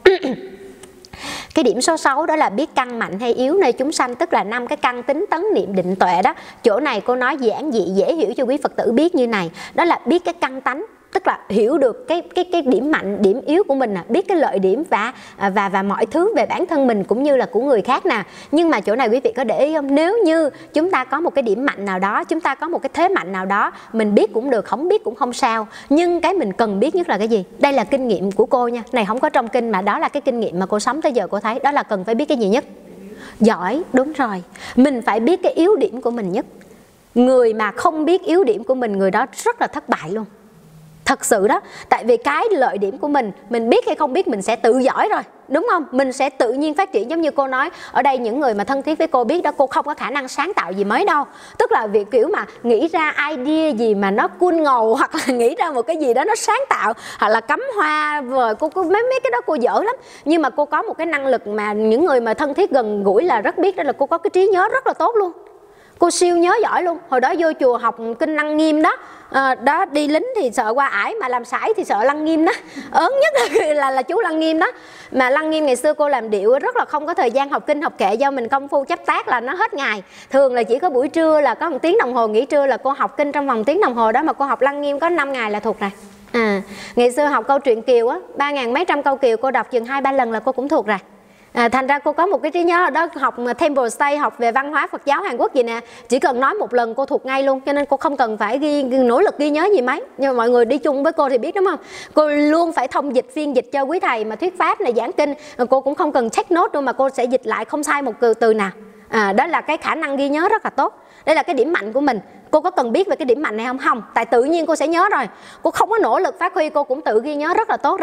Cái điểm số 6 đó là biết căn mạnh hay yếu nơi chúng sanh, tức là 5 cái căn tính tấn niệm định tuệ đó. Chỗ này cô nói giản dị dễ hiểu cho quý Phật tử biết như này, đó là biết cái căn tánh, tức là hiểu được cái điểm mạnh, điểm yếu của mình, biết cái lợi điểm và mọi thứ về bản thân mình cũng như là của người khác nè. Nhưng mà chỗ này quý vị có để ý không? Nếu như chúng ta có một cái điểm mạnh nào đó, chúng ta có một cái thế mạnh nào đó, mình biết cũng được, không biết cũng không sao, nhưng cái mình cần biết nhất là cái gì? Đây là kinh nghiệm của cô nha, này không có trong kinh mà đó là cái kinh nghiệm mà cô sống tới giờ cô thấy, đó là cần phải biết cái gì nhất? Giỏi, đúng rồi. Mình phải biết cái yếu điểm của mình nhất. Người mà không biết yếu điểm của mình, người đó rất là thất bại luôn. Thật sự đó, tại vì cái lợi điểm của mình biết hay không biết mình sẽ tự giỏi rồi, đúng không? Mình sẽ tự nhiên phát triển. Giống như cô nói, ở đây những người mà thân thiết với cô biết đó, cô không có khả năng sáng tạo gì mới đâu. Tức là việc kiểu mà nghĩ ra idea gì mà nó cool ngầu, hoặc là nghĩ ra một cái gì đó nó sáng tạo, hoặc là cắm hoa vời, cô mấy cái đó cô dở lắm. Nhưng mà cô có một cái năng lực mà những người mà thân thiết gần gũi là rất biết, đó là cô có cái trí nhớ rất là tốt luôn. Cô siêu nhớ giỏi luôn. Hồi đó vô chùa học kinh Lăng Nghiêm đó, đó đi lính thì sợ qua ải, mà làm sải thì sợ Lăng Nghiêm đó. Ớn nhất là chú Lăng Nghiêm đó. Mà Lăng Nghiêm ngày xưa cô làm điệu rất là không có thời gian học kinh học kệ, do mình công phu chấp tác là nó hết ngày. Thường là chỉ có buổi trưa là có 1 tiếng đồng hồ nghỉ trưa là cô học kinh trong vòng 1 tiếng đồng hồ đó, mà cô học Lăng Nghiêm có 5 ngày là thuộc rồi. Ngày xưa học câu truyện Kiều á, 3.000 mấy trăm câu Kiều cô đọc chừng 2-3 lần là cô cũng thuộc rồi. Thành ra cô có một cái trí nhớ đó, học Temple Stay, học về văn hóa Phật giáo Hàn Quốc gì nè, chỉ cần nói một lần cô thuộc ngay luôn, cho nên cô không cần phải nỗ lực ghi nhớ gì mấy. Nhưng mà mọi người đi chung với cô thì biết, đúng không? Cô luôn phải thông dịch, phiên dịch cho quý thầy mà thuyết pháp này, giảng kinh, cô cũng không cần check note đâu, mà cô sẽ dịch lại không sai một từ nào. Đó là cái khả năng ghi nhớ rất là tốt. Đây là cái điểm mạnh của mình. Cô có cần biết về cái điểm mạnh này không? Không, tại tự nhiên cô sẽ nhớ rồi. Cô không có nỗ lực phát huy, cô cũng tự ghi nhớ rất là tốt rồi.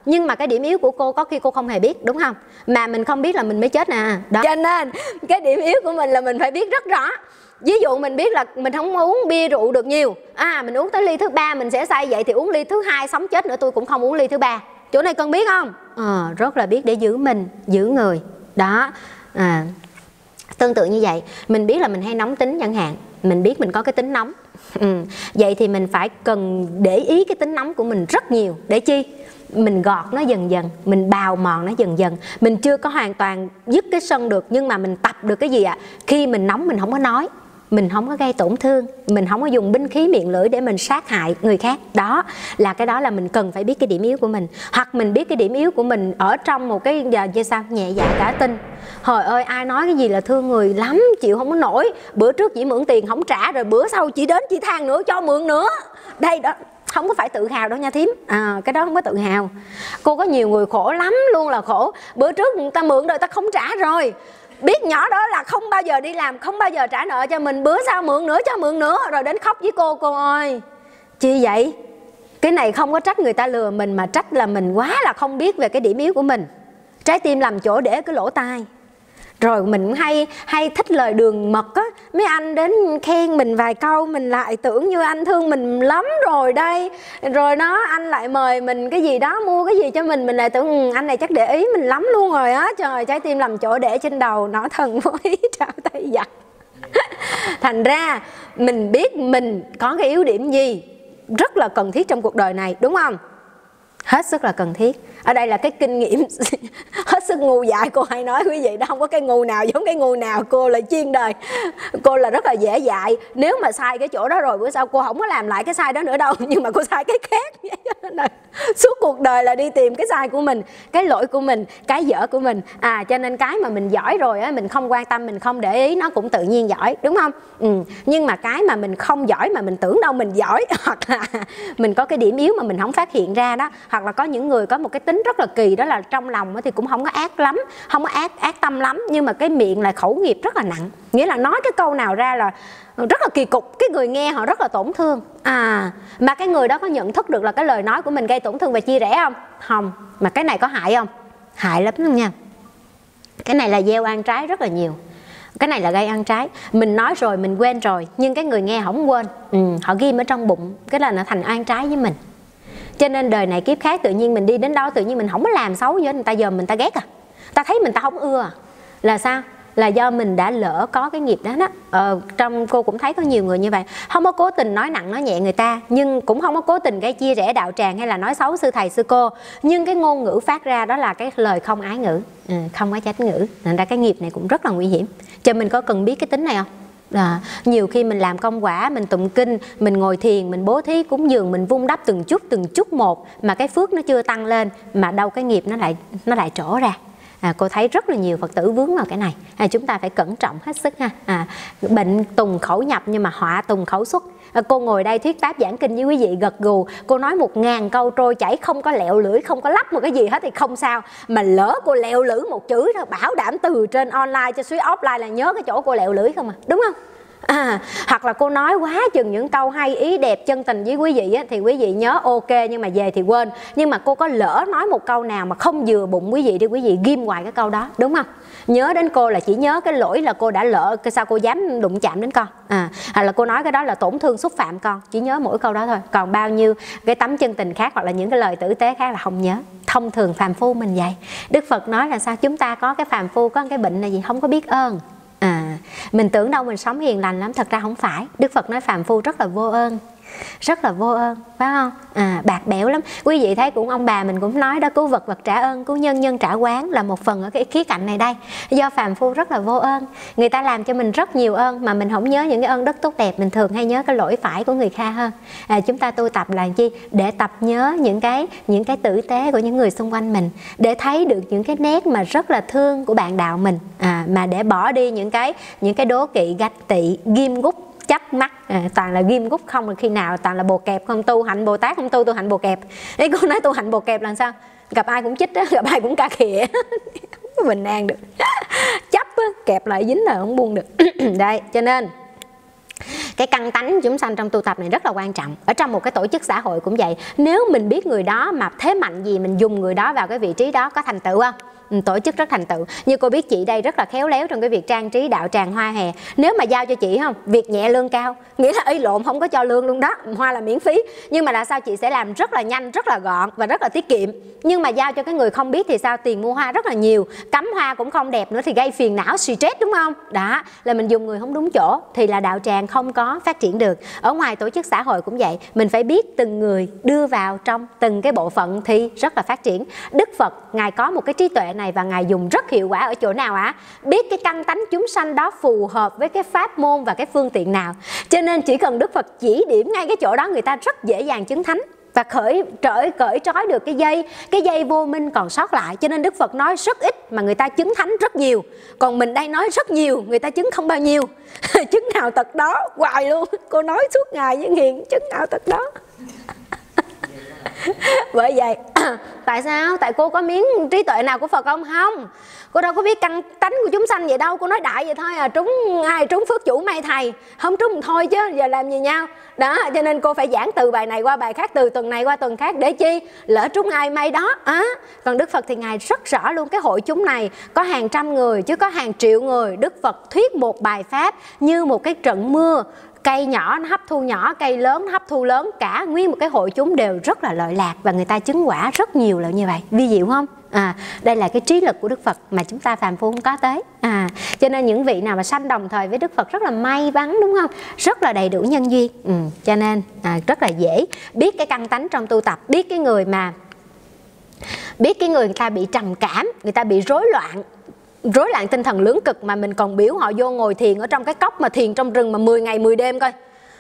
nhưng mà cái điểm yếu của cô có khi cô không hề biết, đúng không? Mà mình không biết là mình mới chết nè. Đó, cho nên cái điểm yếu của mình là mình phải biết rất rõ. Ví dụ mình biết là mình không uống bia rượu được nhiều, mình uống tới ly thứ 3 mình sẽ say, vậy thì uống ly thứ 2 sống chết nữa tôi cũng không uống ly thứ 3. Chỗ này cần biết không? Rất là biết để giữ mình, giữ người. Đó, tương tự như vậy, mình biết là mình hay nóng tính chẳng hạn, mình biết mình có cái tính nóng. Vậy thì mình phải cần để ý cái tính nóng của mình rất nhiều. Để chi? Mình gọt nó dần dần, mình bào mòn nó dần dần. Mình chưa có hoàn toàn dứt cái sân được, nhưng mà mình tập được cái gì ạ? Khi mình nóng mình không có nói, mình không có gây tổn thương, mình không có dùng binh khí miệng lưỡi để mình sát hại người khác. Đó là cái đó là mình cần phải biết cái điểm yếu của mình. Hoặc mình biết cái điểm yếu của mình ở trong một cái giờ sao nhẹ dạ cả tin. Trời ơi, ai nói cái gì là thương người lắm, chịu không có nổi. Bữa trước chỉ mượn tiền không trả, rồi bữa sau chỉ đến chỉ than nữa cho mượn nữa. Đây đó, không có phải tự hào đâu nha thím. Cái đó không có tự hào. Cô có nhiều người khổ lắm luôn là khổ. Bữa trước người ta mượn rồi ta không trả rồi, biết nhỏ đó là không bao giờ đi làm, không bao giờ trả nợ cho mình, bữa sau mượn nữa cho mượn nữa, rồi đến khóc với cô ơi chi vậy? Cái này không có trách người ta lừa mình, mà trách là mình quá là không biết về cái điểm yếu của mình. Trái tim làm chỗ để cái lỗ tai. Rồi mình hay thích lời đường mật á, mấy anh đến khen mình vài câu mình lại tưởng như anh thương mình lắm rồi đây. Rồi anh lại mời mình cái gì đó, mua cái gì cho mình lại tưởng anh này chắc để ý mình lắm luôn rồi á. Trời, trái tim làm chỗ để trên đầu, nó thần vô ý trao tay giặt. Thành ra mình biết mình có cái yếu điểm gì rất là cần thiết trong cuộc đời này, đúng không? Hết sức là cần thiết. Ở đây là cái kinh nghiệm hết sức ngu dại cô hay nói quý vị đó, không có cái ngu nào giống cái ngu nào. Cô là chuyên đời, cô là rất là dễ dạy. Nếu mà sai cái chỗ đó rồi bữa sau cô không có làm lại cái sai đó nữa đâu, nhưng mà cô sai cái khác. Suốt cuộc đời là đi tìm cái sai của mình, cái lỗi của mình, cái dở của mình. Cho nên cái mà mình giỏi rồi á, mình không quan tâm, mình không để ý, nó cũng tự nhiên giỏi, đúng không? Nhưng mà cái mà mình không giỏi mà mình tưởng đâu mình giỏi, hoặc là mình có cái điểm yếu mà mình không phát hiện ra đó, hoặc là có những người có một cái tính rất là kỳ, đó là trong lòng thì cũng không có ác lắm, không có ác tâm lắm, nhưng mà cái miệng là khẩu nghiệp rất là nặng. Nghĩa là nói cái câu nào ra là rất là kỳ cục, cái người nghe họ rất là tổn thương. Mà cái người đó có nhận thức được là cái lời nói của mình gây tổn thương và chia rẽ không? Không. Mà cái này có hại không? Hại lắm luôn nha. Cái này là gieo ăn trái rất là nhiều. Cái này là gây ăn trái. Mình nói rồi mình quên rồi, nhưng cái người nghe không quên, họ ghim ở trong bụng, cái là nó thành ăn trái với mình. Cho nên đời này kiếp khác tự nhiên mình đi đến đâu tự nhiên mình không có làm xấu với người ta, giờ mình ta ghét ta thấy mình ta không ưa. Là sao? Là do mình đã lỡ có cái nghiệp đó đó. Trong cô cũng thấy có nhiều người như vậy, không có cố tình nói nặng nói nhẹ người ta, nhưng cũng không có cố tình gây chia rẽ đạo tràng hay là nói xấu sư thầy sư cô, nhưng cái ngôn ngữ phát ra đó là cái lời không ái ngữ, không có chánh ngữ. Nên ra cái nghiệp này cũng rất là nguy hiểm. Cho mình có cần biết cái tính này không? Nhiều khi mình làm công quả, mình tụng kinh, mình ngồi thiền, mình bố thí cúng dường, mình vun đắp từng chút một, mà cái phước nó chưa tăng lên, mà đâu cái nghiệp nó lại trổ ra. Cô thấy rất là nhiều Phật tử vướng vào cái này. Chúng ta phải cẩn trọng hết sức ha. Bệnh tùng khẩu nhập nhưng mà họa tùng khẩu xuất. Cô ngồi đây thuyết pháp giảng kinh với quý vị gật gù, cô nói 1000 câu trôi chảy, không có lẹo lưỡi, không có lắp một cái gì hết thì không sao. Mà lỡ cô lẹo lưỡi một chữ thôi, bảo đảm từ trên online cho suy offline là nhớ cái chỗ cô lẹo lưỡi không đúng không? Hoặc là cô nói quá chừng những câu hay ý đẹp chân tình với quý vị á, thì quý vị nhớ ok, nhưng mà về thì quên. Nhưng mà cô có lỡ nói một câu nào mà không vừa bụng quý vị thì quý vị ghim hoài cái câu đó, đúng không? Nhớ đến cô là chỉ nhớ cái lỗi là cô đã lỡ, sao cô dám đụng chạm đến con, hoặc là cô nói cái đó là tổn thương xúc phạm con, chỉ nhớ mỗi câu đó thôi. Còn bao nhiêu cái tấm chân tình khác hoặc là những cái lời tử tế khác là không nhớ. Thông thường phàm phu mình vậy. Đức Phật nói là sao? Chúng ta có cái phàm phu có cái bệnh là gì? Không có biết ơn. Mình tưởng đâu mình sống hiền lành lắm, thật ra không phải. Đức Phật nói phàm phu rất là vô ơn, rất là vô ơn, phải không? Bạc bẽo lắm. Quý vị thấy cũng ông bà mình cũng nói đó, cứu vật vật trả ơn, cứu nhân nhân trả oán, là một phần ở cái khía cạnh này đây. Do phàm phu rất là vô ơn, người ta làm cho mình rất nhiều ơn mà mình không nhớ những cái ơn đất tốt đẹp, mình thường hay nhớ cái lỗi phải của người khác hơn. Chúng ta tu tập là chi? Để tập nhớ những cái tử tế của những người xung quanh mình, để thấy được những cái nét mà rất là thương của bạn đạo mình, mà để bỏ đi những cái đố kỵ, ganh tị, ghim gút, chấp mắt, toàn là ghim gút không, là khi nào toàn là bồ kẹp không. Tu hạnh Bồ Tát không tu hạnh bồ kẹp. Đấy, cô nói tu hạnh bồ kẹp là sao? Gặp ai cũng chích á, gặp ai cũng cà khịa, không có bình an được. Chấp á, kẹp lại dính là không buông được. Đây, cho nên Cái căn tánh chúng sanh trong tu tập này rất là quan trọng. Ở trong một cái tổ chức xã hội cũng vậy. Nếu mình biết người đó mà thế mạnh gì, mình dùng người đó vào cái vị trí đó, có thành tựu không? Tổ chức rất thành tựu. Như cô biết chị đây rất là khéo léo trong cái việc trang trí đạo tràng hoa hè. Nếu mà giao cho chị không, việc nhẹ lương cao, nghĩa là ý lộn không có cho lương luôn đó, hoa là miễn phí. Nhưng mà là sao, chị sẽ làm rất là nhanh, rất là gọn và rất là tiết kiệm. Nhưng mà giao cho cái người không biết thì sao, tiền mua hoa rất là nhiều, cắm hoa cũng không đẹp nữa thì gây phiền não, stress, đúng không? Đó là mình dùng người không đúng chỗ thì là đạo tràng không có phát triển được. Ở ngoài tổ chức xã hội cũng vậy, mình phải biết từng người đưa vào trong từng cái bộ phận thì rất là phát triển. Đức Phật Ngài có một cái trí tuệ này và Ngài dùng rất hiệu quả ở chỗ nào ạ? Biết cái căn tánh chúng sanh đó phù hợp với cái pháp môn và cái phương tiện nào. Cho nên chỉ cần Đức Phật chỉ điểm ngay cái chỗ đó, người ta rất dễ dàng chứng thánh và cởi trói được cái dây vô minh còn sót lại. Cho nên Đức Phật nói rất ít mà người ta chứng thánh rất nhiều. Còn mình đây nói rất nhiều, người ta chứng không bao nhiêu. Chứng nào tật đó hoài luôn. Cô nói suốt ngày với Hiền, chứng nào tật đó. Bởi vậy tại sao? Tại cô có miếng trí tuệ nào của Phật không? Không. Cô đâu có biết căn tánh của chúng sanh vậy đâu. Cô nói đại vậy thôi à, trúng ai trúng phước chủ may thầy, không trúng thôi chứ giờ làm gì nhau. Đó, cho nên cô phải giảng từ bài này qua bài khác, từ tuần này qua tuần khác, để chi? Lỡ trúng ai may đó. Còn Đức Phật thì Ngài rất rõ luôn, cái hội chúng này có hàng trăm người chứ có hàng triệu người. Đức Phật thuyết một bài pháp như một cái trận mưa, cây nhỏ nó hấp thu nhỏ, cây lớn nó hấp thu lớn, cả nguyên một cái hội chúng đều rất là lợi lạc và người ta chứng quả rất nhiều là như vậy. Vi diệu không? Đây là cái trí lực của Đức Phật mà chúng ta phàm phu không có tới. Cho nên những vị nào mà sanh đồng thời với Đức Phật rất là may mắn, đúng không? Rất là đầy đủ nhân duyên. Cho nên rất là dễ biết cái căn tánh trong tu tập, biết cái người người ta bị trầm cảm, người ta bị rối loạn tinh thần lưỡng cực mà mình còn biểu họ vô ngồi thiền ở trong cái cốc mà thiền trong rừng mà 10 ngày 10 đêm coi.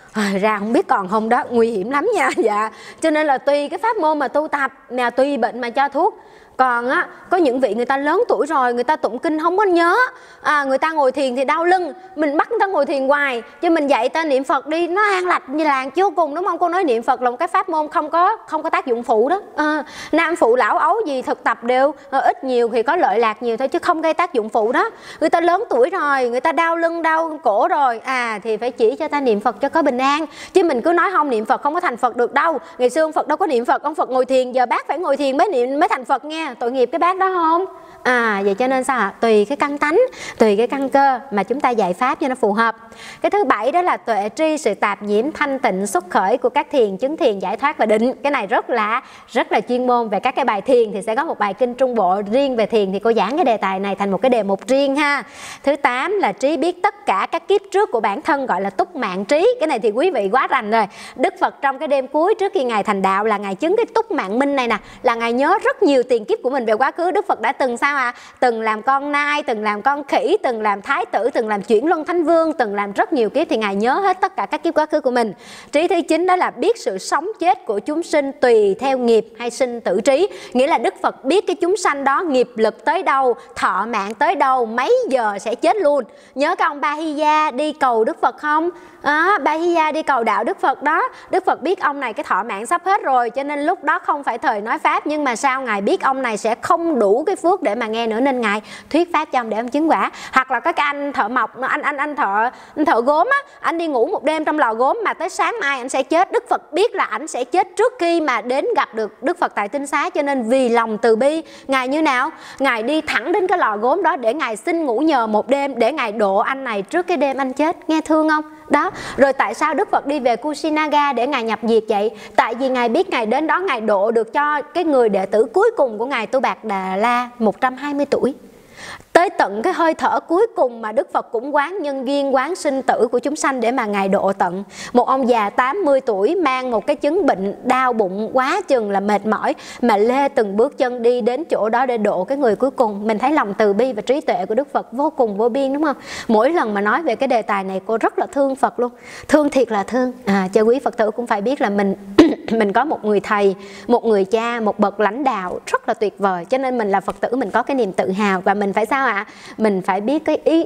Ra không biết còn không đó, nguy hiểm lắm nha. Dạ. Cho nên là tùy cái pháp môn mà tu tập, tùy bệnh mà cho thuốc. Còn có những vị người ta lớn tuổi rồi, người ta tụng kinh không có nhớ, người ta ngồi thiền thì đau lưng, mình bắt người ta ngồi thiền hoài, chứ mình dạy ta niệm Phật đi, nó an lạc như làng vô cùng, đúng không? Cô nói niệm Phật là một cái pháp môn không có tác dụng phụ đó. Nam phụ lão ấu gì thực tập đều ít nhiều thì có lợi lạc nhiều thôi, chứ không gây tác dụng phụ đó. Người ta lớn tuổi rồi, người ta đau lưng đau cổ rồi, thì phải chỉ cho ta niệm Phật cho có bình an, chứ mình cứ nói không niệm Phật không có thành Phật được đâu. Ngày xưa ông Phật đâu có niệm Phật, ông Phật ngồi thiền, giờ bác phải ngồi thiền mới thành Phật nghe. Tội nghiệp cái bác đó không? Vậy cho nên sao ạ? Tùy cái căn tánh, tùy cái căn cơ mà chúng ta dạy pháp cho nó phù hợp. Cái thứ bảy đó là tuệ tri, sự tạp nhiễm thanh tịnh xuất khởi của các thiền, chứng thiền, giải thoát và định. Cái này rất là chuyên môn. Về các cái bài thiền thì sẽ có một bài kinh Trung Bộ riêng về thiền, thì cô giảng cái đề tài này thành một cái đề mục riêng ha. Thứ 8 là trí biết tất cả các kiếp trước của bản thân, gọi là túc mạng trí. Cái này thì quý vị quá rành rồi. Đức Phật trong cái đêm cuối trước khi Ngài thành đạo là Ngài chứng cái túc mạng minh này nè, là Ngài nhớ rất nhiều tiền kiếp của mình về quá khứ. Đức Phật đã từng sao ạ? Từng làm con nai, từng làm con khỉ, từng làm thái tử, từng làm chuyển luân thánh vương, từng làm rất nhiều kiếp, thì Ngài nhớ hết tất cả các kiếp quá khứ của mình. Trí thứ 9 đó là biết sự sống chết của chúng sinh tùy theo nghiệp hay sinh tử trí. Nghĩa là Đức Phật biết cái chúng sanh đó nghiệp lực tới đâu, thọ mạng tới đâu, mấy giờ sẽ chết luôn. Nhớ cái ông Ba Hy Gia đi cầu Đức Phật không? Ba Hy Gia đi cầu đạo Đức Phật đó. Đức Phật biết ông này cái thọ mạng sắp hết rồi, cho nên lúc đó không phải thời nói pháp, nhưng mà sao Ngài biết ông này sẽ không đủ cái phước để mà nghe nữa, nên Ngài thuyết pháp cho ông để ông chứng quả. Hoặc là cái anh thợ mộc, anh thợ gốm á, anh đi ngủ một đêm trong lò gốm mà tới sáng mai anh sẽ chết. Đức Phật biết là anh sẽ chết trước khi mà đến gặp được Đức Phật tại tinh xá, cho nên vì lòng từ bi, Ngài như nào? Ngài đi thẳng đến cái lò gốm đó để Ngài xin ngủ nhờ một đêm để Ngài độ anh này trước cái đêm anh chết. Nghe thương không? Đó. Rồi tại sao Đức Phật đi về Kusinaga để Ngài nhập diệt vậy? Tại vì Ngài biết Ngài đến đó Ngài độ được cho cái người đệ tử cuối cùng của Ngài Tu Bạt Đà La 120 tuổi. Tới tận cái hơi thở cuối cùng mà Đức Phật cũng quán nhân duyên, quán sinh tử của chúng sanh để mà Ngài độ tận. Một ông già 80 tuổi mang một cái chứng bệnh đau bụng quá chừng là mệt mỏi, mà lê từng bước chân đi đến chỗ đó để độ cái người cuối cùng. Mình thấy lòng từ bi và trí tuệ của Đức Phật vô cùng vô biên, đúng không? Mỗi lần mà nói về cái đề tài này cô rất là thương Phật luôn. Thương thiệt là thương. Cho quý Phật tử cũng phải biết là mình có một người thầy, một người cha, một bậc lãnh đạo rất là tuyệt vời. Cho nên mình là Phật tử, mình có cái niềm tự hào. Và mình phải sao ạ? Mình phải biết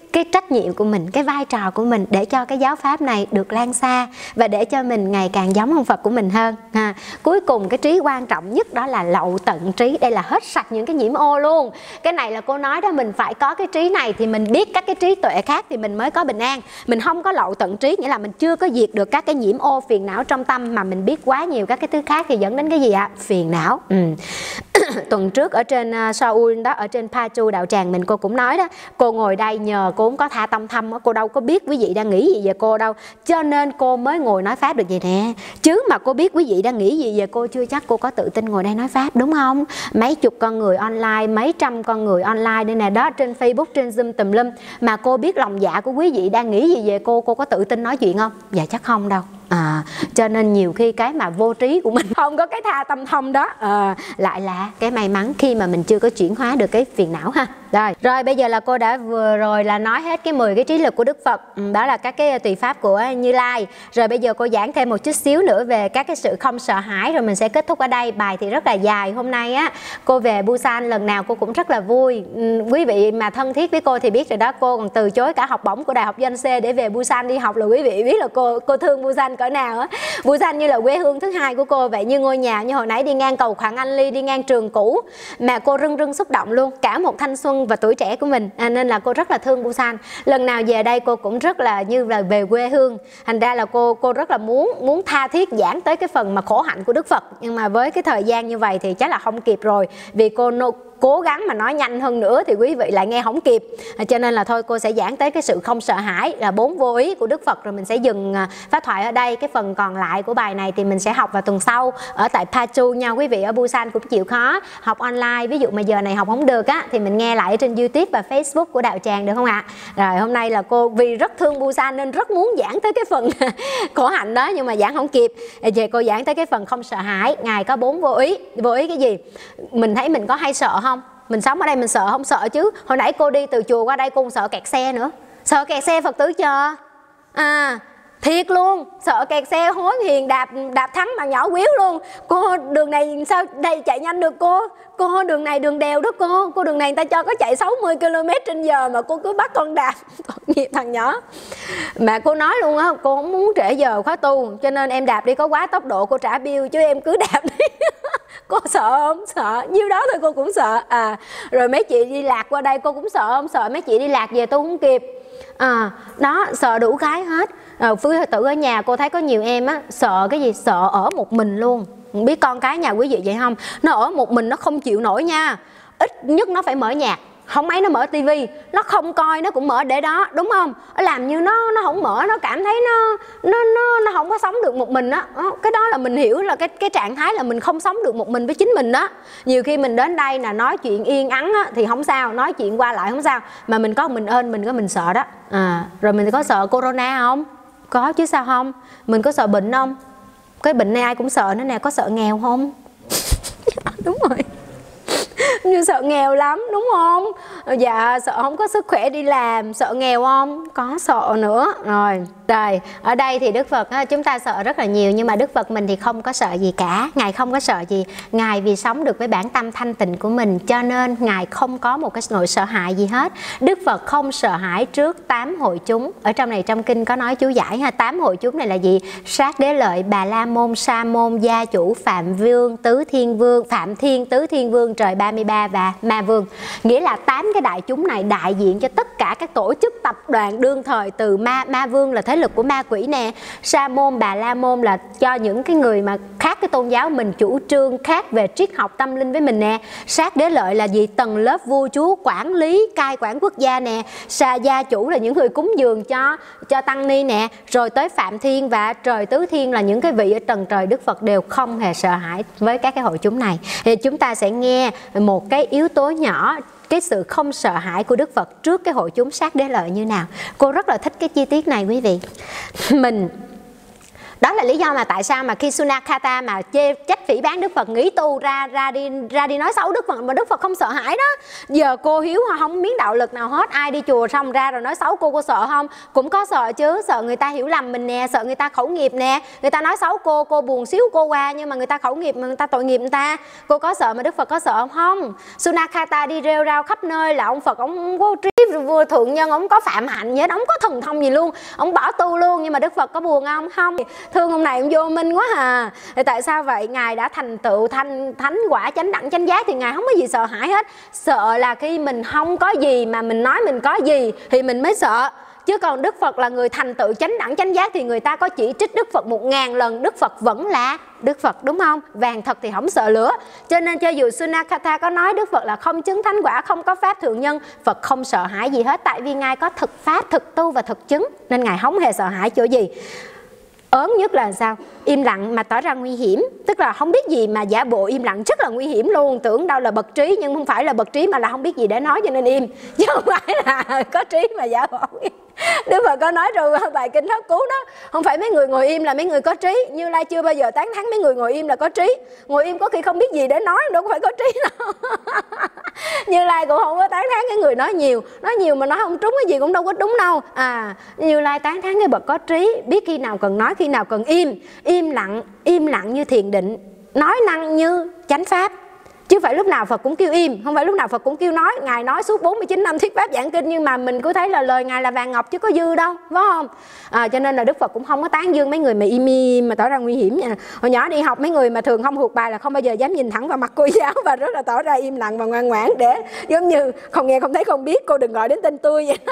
cái trách nhiệm của mình, cái vai trò của mình để cho cái giáo pháp này được lan xa và để cho mình ngày càng giống ông Phật của mình hơn ha. Cuối cùng cái trí quan trọng nhất đó là lậu tận trí, đây là hết sạch những cái nhiễm ô luôn. Cái này là cô nói đó, mình phải có cái trí này thì mình biết các cái trí tuệ khác thì mình mới có bình an. Mình không có lậu tận trí nghĩa là mình chưa có diệt được các cái nhiễm ô phiền não trong tâm, mà mình biết quá nhiều các cái thứ khác thì dẫn đến cái gì ạ? Phiền não. Tuần trước ở trên Seoul đó, ở trên Pachu đạo tràng mình, cô cũng nói đó, cô ngồi đây nhờ cô cũng có tha tâm thâm, cô đâu có biết quý vị đang nghĩ gì về cô đâu, cho nên cô mới ngồi nói pháp được vậy nè. Chứ mà cô biết quý vị đang nghĩ gì về cô, chưa chắc cô có tự tin ngồi đây nói pháp, đúng không? Mấy chục con người online, mấy trăm con người online đây nè đó, trên Facebook, trên Zoom tùm lum, mà cô biết lòng dạ của quý vị đang nghĩ gì về cô có tự tin nói chuyện không? Dạ chắc không đâu. Cho nên nhiều khi cái mà vô trí của mình không có cái tha tâm thông đó lại là cái may mắn khi mà mình chưa có chuyển hóa được cái phiền não ha. Rồi bây giờ là cô đã vừa rồi là nói hết cái 10 cái trí lực của Đức Phật, đó là các cái tùy pháp của Như Lai. Rồi bây giờ cô giảng thêm một chút xíu nữa về các cái sự không sợ hãi, rồi mình sẽ kết thúc ở đây. Bài thì rất là dài, hôm nay á cô về Busan lần nào cô cũng rất là vui. Quý vị mà thân thiết với cô thì biết rồi đó, cô còn từ chối cả học bổng của Đại học Yonsei để về Busan đi học, là quý vị biết là cô thương Busan cỡ nào á. Busan như là quê hương thứ hai của cô vậy, như ngôi nhà, như hồi nãy đi ngang cầu Hoàng Anh Ly, đi ngang trường cũ mà cô rưng rưng xúc động luôn, cả một thanh xuân và tuổi trẻ của mình, nên là cô rất là thương Busan. Lần nào về đây cô cũng rất là như là về quê hương, thành ra là cô rất là muốn tha thiết giảng tới cái phần mà khổ hạnh của Đức Phật, nhưng mà với cái thời gian như vậy thì chắc là không kịp rồi, vì cô cố gắng mà nói nhanh hơn nữa thì quý vị lại nghe không kịp, cho nên là thôi cô sẽ giảng tới cái sự không sợ hãi, là 4 vô ý của Đức Phật, rồi mình sẽ dừng pháp thoại ở đây. Cái phần còn lại của bài này thì mình sẽ học vào tuần sau ở tại Pachu nha. Quý vị ở Busan cũng chịu khó học online, ví dụ mà giờ này học không được á thì mình nghe lại trên YouTube và Facebook của đạo tràng được không ạ? Rồi hôm nay là cô vì rất thương Busan nên rất muốn giảng tới cái phần khổ hạnh đó, nhưng mà giảng không kịp. Về cô giảng tới cái phần không sợ hãi. Ngài có 4 vô ý. Vô ý cái gì? Mình thấy mình có hay sợ không? Mình sống ở đây mình sợ không? Sợ chứ. Hồi nãy cô đi từ chùa qua đây cô sợ kẹt xe nữa. Sợ kẹt xe Phật tử chờ. Thiệt luôn, sợ kẹt xe, hối hiền đạp thắng bằng nhỏ quýu luôn. Cô đường này sao đây chạy nhanh được cô đường này đường đèo đó cô đường này người ta cho có chạy 60 km/h mà cô cứ bắt con đạp. Tội nghiệp thằng nhỏ. Mà cô nói luôn á, cô không muốn trễ giờ khóa tu, cho nên em đạp đi, có quá tốc độ cô trả bill chứ em cứ đạp đi. Cô sợ không? Sợ, nhiêu đó thôi cô cũng sợ. Rồi mấy chị đi lạc qua đây cô cũng sợ không? Sợ mấy chị đi lạc về tôi không kịp. Đó, sợ đủ cái hết. Phước tử ở nhà cô thấy có nhiều em á sợ cái gì? Sợ ở một mình luôn. Biết con cái nhà quý vị vậy không? Nó ở một mình nó không chịu nổi nha. Ít nhất nó phải mở nhạc, không mấy nó mở tivi, nó không coi nó cũng mở để đó, đúng không? Làm như nó không mở, nó cảm thấy nó không có sống được một mình á. Cái đó là mình hiểu là cái trạng thái là mình không sống được một mình với chính mình đó. Nhiều khi mình đến đây là nói chuyện yên ắng á, thì không sao, nói chuyện qua lại không sao, mà mình có mình ơn mình sợ đó. Rồi mình có sợ corona không? Có chứ sao không? Mình có sợ bệnh không? Cái bệnh này ai cũng sợ nữa nè. Có sợ nghèo không? Đúng rồi, như sợ nghèo lắm đúng không? Dạ sợ không có sức khỏe đi làm. Sợ nghèo không? Có sợ nữa. Rồi ở đây thì Đức Phật chúng ta sợ rất là nhiều, nhưng mà Đức Phật mình thì không có sợ gì cả. Ngài không có sợ gì. Ngài vì sống được với bản tâm thanh tịnh của mình, cho nên Ngài không có một cái nỗi sợ hãi gì hết. Đức Phật không sợ hãi trước 8 hội chúng. Ở trong này trong kinh có nói chú giải ha. 8 hội chúng này là gì? Sát Đế Lợi, Bà La Môn, Sa Môn, Gia Chủ, Phạm Vương, Tứ Thiên Vương, Phạm Thiên, Tứ Thiên Vương, Trời 33 và Ma Vương. Nghĩa là 8 cái đại chúng này đại diện cho tất cả các tổ chức tập đoàn đương thời, từ Ma Vương là thế lực của ma quỷ nè, Sa Môn, Bà La Môn là cho những cái người mà khác cái tôn giáo mình, chủ trương khác về triết học tâm linh với mình nè. Sát Đế Lợi là gì? Tầng lớp vua chúa quản lý cai quản quốc gia nè. Sa Gia Chủ là những người cúng dường cho tăng ni nè. Rồi tới Phạm Thiên và Trời Tứ Thiên là những cái vị ở trần trời. Đức Phật đều không hề sợ hãi với các cái hội chúng này. Thì chúng ta sẽ nghe một cái yếu tố nhỏ, cái sự không sợ hãi của Đức Phật trước cái hội chúng Sát Đế Lợi như nào. Cô rất là thích cái chi tiết này quý vị. Đó là lý do mà tại sao mà khi Sunakata mà chê trách phỉ báng Đức Phật, nghĩ tu ra đi nói xấu Đức Phật, mà Đức Phật không sợ hãi đó. Giờ cô hiếu không miếng đạo lực nào hết, ai đi chùa xong ra rồi nói xấu cô sợ không? Cũng có sợ chứ, sợ người ta hiểu lầm mình nè, sợ người ta khẩu nghiệp nè, người ta nói xấu cô buồn xíu cô qua, nhưng mà người ta khẩu nghiệp mà người ta tội nghiệp người ta. Cô có sợ mà Đức Phật có sợ không? Không. Sunakata đi rêu rao khắp nơi là ông Phật ông có trí vua Thượng Nhân ông có phạm hạnh gì hết, ông có thần thông gì luôn, ông bỏ tu luôn. Nhưng mà Đức Phật có buồn không? Không. Thương ông này ông vô minh quá à. Thì tại sao vậy? Ngài đã thành tựu thánh quả chánh đẳng chánh giác thì Ngài không có gì sợ hãi hết. Sợ là khi mình không có gì mà mình nói mình có gì thì mình mới sợ. Chứ còn Đức Phật là người thành tựu chánh đẳng chánh giác thì người ta có chỉ trích Đức Phật 1000 lần, Đức Phật vẫn là Đức Phật, đúng không? Vàng thật thì không sợ lửa. Cho nên cho dù Sunakatha có nói Đức Phật là không chứng thánh quả, không có pháp thượng nhân, Phật không sợ hãi gì hết. Tại vì Ngài có thực pháp, thực tu và thực chứng, nên Ngài không hề sợ hãi chỗ gì. Ớn nhất là sao? Im lặng mà tỏ ra nguy hiểm. Tức là không biết gì mà giả bộ im lặng rất là nguy hiểm luôn. Tưởng đâu là bậc trí nhưng không phải là bậc trí mà là không biết gì để nói cho nên im. Chứ không phải là có trí mà giả bộ im. Đức Phật có nói rồi bài kinh Pháp Cú đó, không phải mấy người ngồi im là mấy người có trí. Như Lai chưa bao giờ tán thán mấy người ngồi im là có trí. Ngồi im có khi không biết gì để nói, đâu có phải có trí đâu. Như Lai cũng không có tán thán cái người nói nhiều mà nói không trúng cái gì cũng đâu có trúng đâu. Như Lai tán thán cái bậc có trí, biết khi nào cần nói, khi nào cần im lặng như thiền định, nói năng như chánh pháp. Chứ phải lúc nào Phật cũng kêu im, không phải lúc nào Phật cũng kêu nói. Ngài nói suốt 49 năm thuyết pháp giảng kinh, nhưng mà mình cứ thấy là lời Ngài là vàng ngọc chứ có dư đâu, phải không? Cho nên là Đức Phật cũng không có tán dương mấy người mà im mà tỏ ra nguy hiểm nha. Hồi nhỏ đi học mấy người mà thường không thuộc bài là không bao giờ dám nhìn thẳng vào mặt cô giáo và rất là tỏ ra im lặng và ngoan ngoãn, để giống như không nghe không thấy không biết, cô đừng gọi đến tên tôi vậy.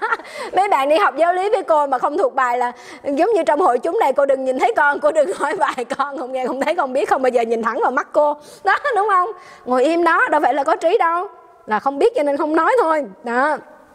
Mấy bạn đi học giáo lý với cô mà không thuộc bài là giống như trong hội chúng này, cô đừng nhìn thấy con, cô đừng hỏi bài con, không nghe không thấy không biết, không bao giờ nhìn thẳng vào mắt cô. Đó, đúng không? Ngồi im đó, đâu phải là có trí đâu, là không biết cho nên không nói thôi. Đó.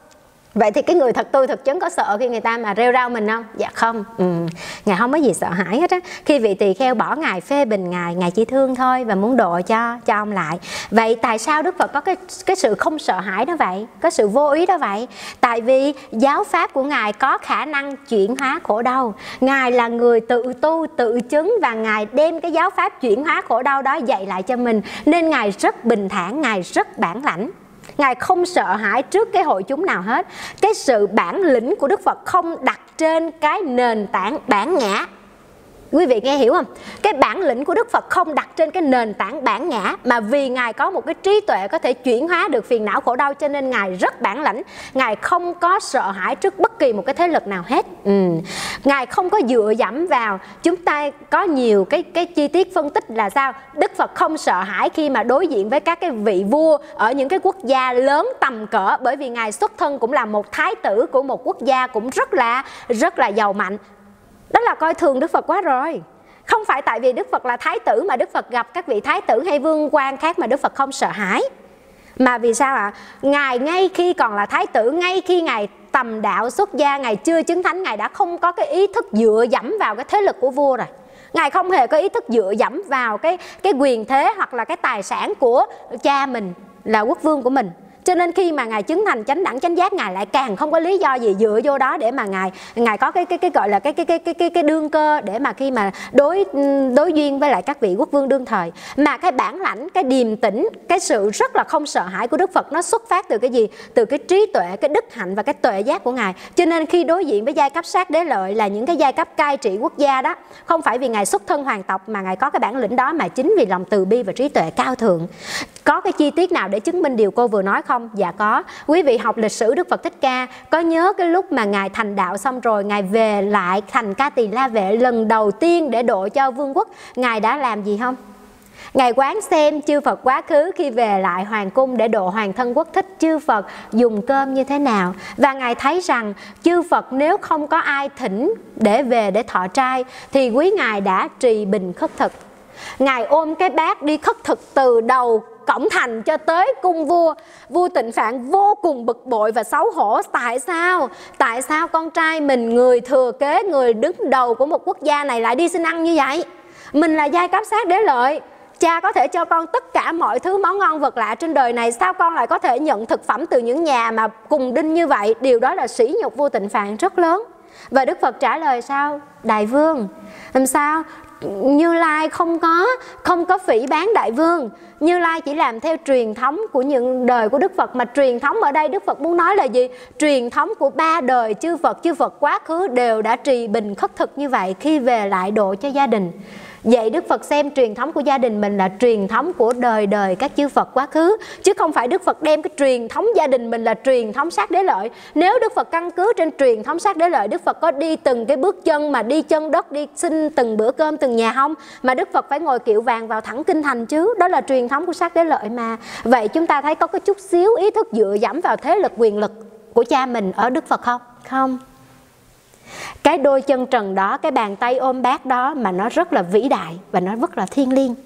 Vậy thì cái người thật tu thực chứng có sợ khi người ta mà rêu rao mình không? Dạ không. Ngài không có gì sợ hãi hết á. Khi vị tỳ kheo bỏ Ngài, phê bình Ngài chỉ thương thôi và muốn độ cho ông lại. Vậy tại sao Đức Phật có cái sự không sợ hãi đó vậy? Có sự vô ý đó vậy? Tại vì giáo pháp của Ngài có khả năng chuyển hóa khổ đau. Ngài là người tự tu, tự chứng và Ngài đem cái giáo pháp chuyển hóa khổ đau đó dạy lại cho mình. Nên Ngài rất bình thản, Ngài rất bản lãnh. Ngài không sợ hãi trước cái hội chúng nào hết. Cái sự bản lĩnh của Đức Phật không đặt trên cái nền tảng bản ngã. Quý vị nghe hiểu không? Cái bản lĩnh của Đức Phật không đặt trên cái nền tảng bản ngã, mà vì Ngài có một cái trí tuệ có thể chuyển hóa được phiền não khổ đau, cho nên Ngài rất bản lãnh. Ngài không có sợ hãi trước bất kỳ một cái thế lực nào hết. Ngài không có dựa dẫm vào. Chúng ta có nhiều cái chi tiết phân tích là sao? Đức Phật không sợ hãi khi mà đối diện với các cái vị vua ở những cái quốc gia lớn tầm cỡ, bởi vì Ngài xuất thân cũng là một thái tử của một quốc gia cũng rất là giàu mạnh. Đó là coi thường Đức Phật quá rồi. Không phải tại vì Đức Phật là thái tử mà Đức Phật gặp các vị thái tử hay vương quan khác mà Đức Phật không sợ hãi. Mà vì sao ạ? Ngài ngay khi còn là thái tử, ngay khi Ngài tầm đạo xuất gia, Ngài chưa chứng thánh, Ngài đã không có cái ý thức dựa dẫm vào cái thế lực của vua rồi. Ngài không hề có ý thức dựa dẫm vào cái quyền thế hoặc là cái tài sản của cha mình là quốc vương của mình. Cho nên khi mà Ngài chứng thành chánh đẳng chánh giác, Ngài lại càng không có lý do gì dựa vô đó để mà Ngài có cái gọi là cái đương cơ để mà khi mà đối duyên với lại các vị quốc vương đương thời. Mà cái bản lãnh, cái điềm tĩnh, cái sự rất là không sợ hãi của Đức Phật nó xuất phát từ cái gì? Từ cái trí tuệ, cái đức hạnh và cái tuệ giác của Ngài. Cho nên khi đối diện với giai cấp sát đế lợi là những cái giai cấp cai trị quốc gia đó, không phải vì Ngài xuất thân hoàng tộc mà Ngài có cái bản lĩnh đó, mà chính vì lòng từ bi và trí tuệ cao thượng. Có cái chi tiết nào để chứng minh điều cô vừa nói không? Dạ có. Quý vị học lịch sử Đức Phật Thích Ca có nhớ cái lúc mà Ngài thành đạo xong rồi, Ngài về lại thành Ca Tỳ La Vệ lần đầu tiên để độ cho vương quốc, Ngài đã làm gì không? Ngài quán xem chư Phật quá khứ khi về lại hoàng cung để độ hoàng thân quốc thích, chư Phật dùng cơm như thế nào. Và Ngài thấy rằng chư Phật nếu không có ai thỉnh để về để thọ trai thì quý Ngài đã trì bình khất thực. Ngài ôm cái bát đi khất thực từ đầu cổng thành cho tới cung vua. Vua Tịnh Phạn vô cùng bực bội và xấu hổ. Tại sao con trai mình, người thừa kế, người đứng đầu của một quốc gia này lại đi xin ăn như vậy? Mình là giai cấp sát đế lợi, cha có thể cho con tất cả mọi thứ món ngon vật lạ trên đời này, sao con lại có thể nhận thực phẩm từ những nhà mà cùng đinh như vậy? Điều đó là sỉ nhục vua Tịnh Phạn rất lớn. Và Đức Phật trả lời sao? Đại vương, làm sao? Như Lai không có phỉ báng đại vương. Như Lai chỉ làm theo truyền thống của những đời của Đức Phật. Mà truyền thống ở đây Đức Phật muốn nói là gì? Truyền thống của 3 đời chư Phật quá khứ đều đã trì bình khất thực như vậy khi về lại độ cho gia đình. Vậy Đức Phật xem truyền thống của gia đình mình là truyền thống của đời đời các chư Phật quá khứ, chứ không phải Đức Phật đem cái truyền thống gia đình mình là truyền thống Sát Đế Lợi. Nếu Đức Phật căn cứ trên truyền thống Sát Đế Lợi, Đức Phật có đi từng cái bước chân mà đi chân đất, đi xin từng bữa cơm từng nhà không? Mà Đức Phật phải ngồi kiệu vàng vào thẳng kinh thành chứ. Đó là truyền thống của Sát Đế Lợi mà. Vậy chúng ta thấy có cái chút xíu ý thức dựa dẫm vào thế lực quyền lực của cha mình ở Đức Phật không? Không. Cái đôi chân trần đó, cái bàn tay ôm bát đó mà nó rất là vĩ đại và nó rất là thiêng liêng.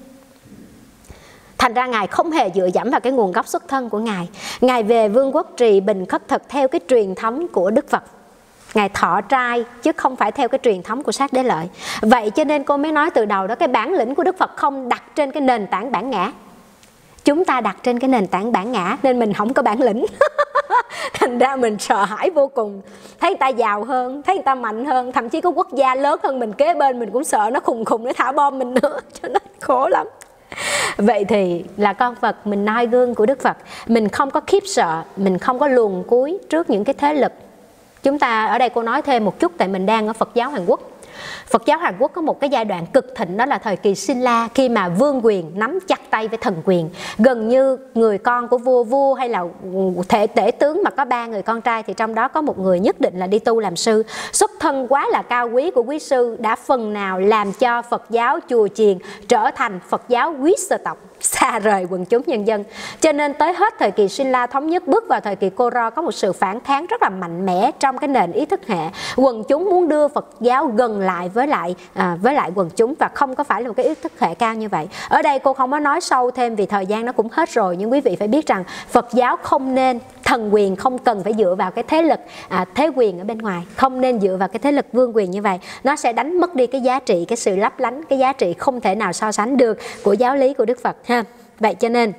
Thành ra Ngài không hề dựa dẫm vào cái nguồn gốc xuất thân của Ngài. Ngài về vương quốc trì bình khất thực theo cái truyền thống của Đức Phật. Ngài thọ trai chứ không phải theo cái truyền thống của Sát Đế Lợi. Vậy cho nên cô mới nói từ đầu đó, cái bản lĩnh của Đức Phật không đặt trên cái nền tảng bản ngã. Chúng ta đặt trên cái nền tảng bản ngã nên mình không có bản lĩnh. Thành ra mình sợ hãi vô cùng. Thấy người ta giàu hơn, thấy người ta mạnh hơn, thậm chí có quốc gia lớn hơn mình kế bên mình cũng sợ nó khùng khùng để thả bom mình nữa. Cho nên khổ lắm. Vậy thì là con Phật, mình noi gương của Đức Phật. Mình không có khiếp sợ, mình không có luồn cúi trước những cái thế lực. Chúng ta ở đây cô nói thêm một chút, tại mình đang ở Phật giáo Hàn Quốc. Phật giáo Hàn Quốc có một cái giai đoạn cực thịnh, đó là thời kỳ Sinh La, khi mà vương quyền nắm chặt tay với thần quyền. Gần như người con của vua hay là tể tướng mà có 3 người con trai thì trong đó có một người nhất định là đi tu làm sư. Xuất thân quá là cao quý của quý sư đã phần nào làm cho Phật giáo chùa chiền trở thành Phật giáo quý sơ tộc, xa rời quần chúng nhân dân. Cho nên tới hết thời kỳ Sinh La thống nhất, bước vào thời kỳ Cô Ro, có một sự phản kháng rất là mạnh mẽ trong cái nền ý thức hệ. Quần chúng muốn đưa Phật giáo gần lại với lại quần chúng, và không có phải là một cái ý thức hệ cao như vậy. Ở đây cô không có nói sâu thêm vì thời gian nó cũng hết rồi, nhưng quý vị phải biết rằng Phật giáo không nên, thần quyền không cần phải dựa vào cái thế lực thế quyền ở bên ngoài, không nên dựa vào cái thế lực vương quyền như vậy. Nó sẽ đánh mất đi cái giá trị, cái sự lấp lánh, cái giá trị không thể nào so sánh được của giáo lý của Đức Phật ha. Vậy cho nên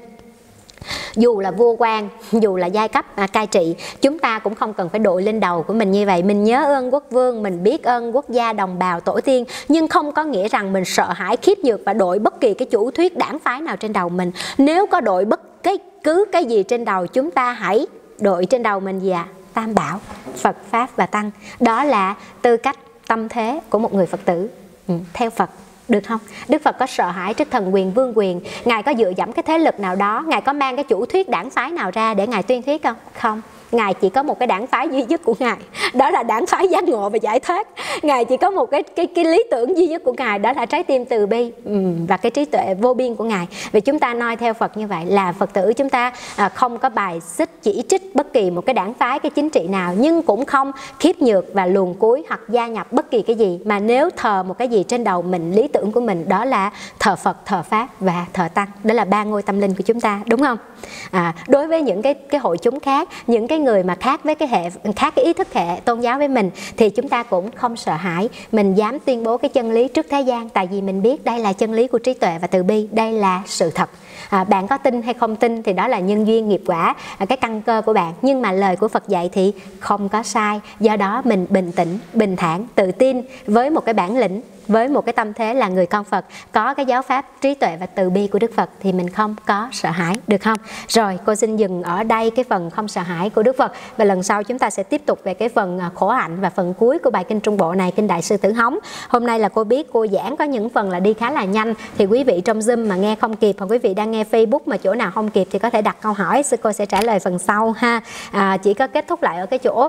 dù là vua quan, dù là giai cấp cai trị, chúng ta cũng không cần phải đội lên đầu của mình như vậy. Mình nhớ ơn quốc vương, mình biết ơn quốc gia, đồng bào, tổ tiên, nhưng không có nghĩa rằng mình sợ hãi, khiếp nhược và đội bất kỳ cái chủ thuyết đảng phái nào trên đầu mình. Nếu có đội bất cứ cái gì trên đầu, chúng ta hãy đội trên đầu mình gì ạ? Tam bảo, Phật, Pháp và Tăng. Đó là tư cách, tâm thế của một người Phật tử theo Phật. Được không? Đức Phật có sợ hãi trước thần quyền, vương quyền? Ngài có dựa dẫm cái thế lực nào đó? Ngài có mang cái chủ thuyết đảng phái nào ra để Ngài tuyên thuyết không? Không. Ngài chỉ có một cái đảng phái duy nhất của Ngài, đó là đảng phái giác ngộ và giải thoát. Ngài chỉ có một cái lý tưởng duy nhất của Ngài, đó là trái tim từ bi và cái trí tuệ vô biên của Ngài. Vì chúng ta noi theo Phật như vậy là Phật tử, chúng ta không có bài xích chỉ trích bất kỳ một cái đảng phái, cái chính trị nào, nhưng cũng không khiếp nhược và luồn cúi hoặc gia nhập bất kỳ cái gì. Mà nếu thờ một cái gì trên đầu mình, lý tưởng của mình đó là thờ Phật, thờ Pháp và thờ Tăng. Đó là 3 ngôi tâm linh của chúng ta, đúng không? Đối với những cái hội chúng khác, những cái người mà khác với khác cái ý thức hệ tôn giáo với mình, thì chúng ta cũng không sợ hãi. Mình dám tuyên bố cái chân lý trước thế gian, tại vì mình biết đây là chân lý của trí tuệ và từ bi, đây là sự thật. Bạn có tin hay không tin thì đó là nhân duyên nghiệp quả, cái căn cơ của bạn, nhưng mà lời của Phật dạy thì không có sai. Do đó mình bình tĩnh, bình thản, tự tin với một cái bản lĩnh, với một cái tâm thế là người con Phật, có cái giáo pháp trí tuệ và từ bi của Đức Phật, thì mình không có sợ hãi, được không? Rồi cô xin dừng ở đây cái phần không sợ hãi của Đức Phật, và lần sau chúng ta sẽ tiếp tục về cái phần khổ hạnh và phần cuối của bài kinh Trung Bộ này, kinh Đại Sư Tử Hống. Hôm nay là cô biết cô giảng có những phần là đi khá là nhanh, thì quý vị trong Zoom mà nghe không kịp, hoặc quý vị đang nghe Facebook mà chỗ nào không kịp thì có thể đặt câu hỏi, sư cô sẽ trả lời phần sau ha. Chỉ có kết thúc lại ở cái chỗ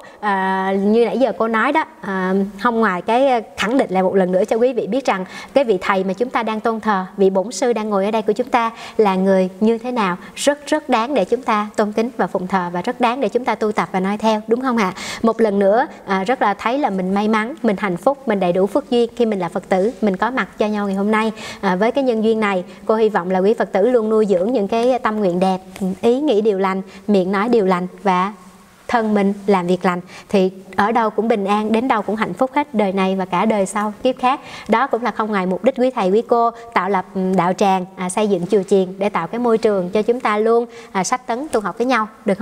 như nãy giờ cô nói đó, không ngoài cái khẳng định lại một lần nữa cho quý vị biết rằng cái vị thầy mà chúng ta đang tôn thờ, vị bổn sư đang ngồi ở đây của chúng ta là người như thế nào, rất đáng để chúng ta tôn kính và phụng thờ, và rất đáng để chúng ta tu tập và noi theo, đúng không ạ? Một lần nữa rất là thấy là mình may mắn, mình hạnh phúc, mình đầy đủ phước duyên khi mình là Phật tử, mình có mặt cho nhau ngày hôm nay. Với cái nhân duyên này, cô hy vọng là quý Phật tử luôn nuôi dưỡng những cái tâm nguyện đẹp, ý nghĩ điều lành, miệng nói điều lành, và thân mình làm việc lành, thì ở đâu cũng bình an, đến đâu cũng hạnh phúc hết, đời này và cả đời sau, kiếp khác. Đó cũng là không ngoài mục đích quý thầy quý cô tạo lập đạo tràng, xây dựng chùa chiền để tạo cái môi trường cho chúng ta luôn sách tấn tu học với nhau, được không ạ?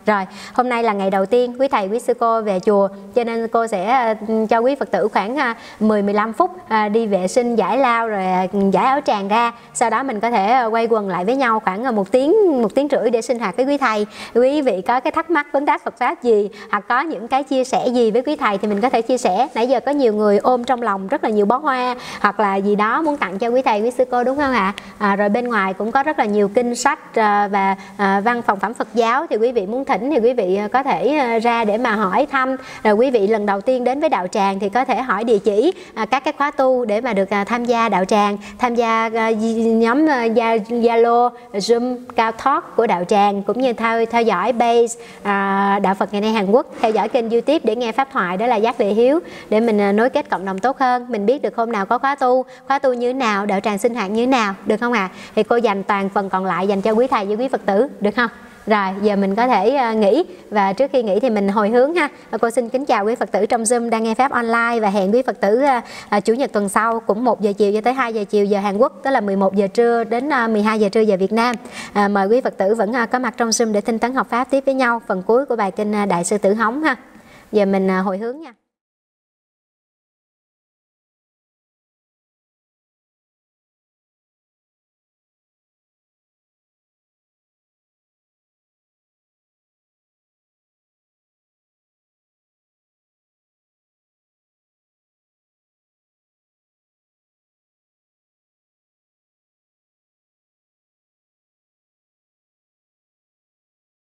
Rồi, hôm nay là ngày đầu tiên quý thầy quý sư cô về chùa, cho nên cô sẽ cho quý Phật tử khoảng 10-15 phút đi vệ sinh, giải lao rồi giải áo tràng ra. Sau đó mình có thể quay quần lại với nhau khoảng 1 tiếng rưỡi để sinh hoạt với quý thầy. Quý vị có cái thắc mắc vấn đáp Phật pháp gì hoặc có những cái chia sẻ gì với quý thầy thì mình có thể chia sẻ. Nãy giờ có nhiều người ôm trong lòng rất là nhiều bó hoa hoặc là gì đó muốn tặng cho quý thầy quý sư cô, đúng không ạ? Rồi bên ngoài cũng có rất là nhiều kinh sách và văn phòng phẩm Phật giáo, thì quý vị muốn thỉnh thì quý vị có thể ra để mà hỏi thăm. Rồi quý vị lần đầu tiên đến với đạo tràng thì có thể hỏi địa chỉ các cái khóa tu để mà được tham gia đạo tràng, tham gia nhóm Zalo, Zoom, Cao Talk của đạo tràng, cũng như theo dõi base đạo Phật ngày nay Hàn Quốc, theo dõi kênh YouTube để nghe pháp thoại, đó là Giác Tuệ Hiếu, để mình nối kết cộng đồng tốt hơn. Mình biết được hôm nào có khóa tu như thế nào, đạo tràng sinh hoạt như thế nào, được không ạ? Thì cô dành toàn phần còn lại dành cho quý thầy với quý Phật tử, được không? Rồi, giờ mình có thể nghỉ, và trước khi nghỉ thì mình hồi hướng ha. Cô xin kính chào quý Phật tử trong Zoom đang nghe pháp online, và hẹn quý Phật tử Chủ nhật tuần sau cũng 1 giờ chiều cho tới 2 giờ chiều giờ Hàn Quốc, tức là 11 giờ trưa đến 12 giờ trưa giờ Việt Nam. Mời quý Phật tử vẫn có mặt trong Zoom để tinh tấn học pháp tiếp với nhau phần cuối của bài kinh Đại Sư Tử Hống ha. Giờ mình hồi hướng nha.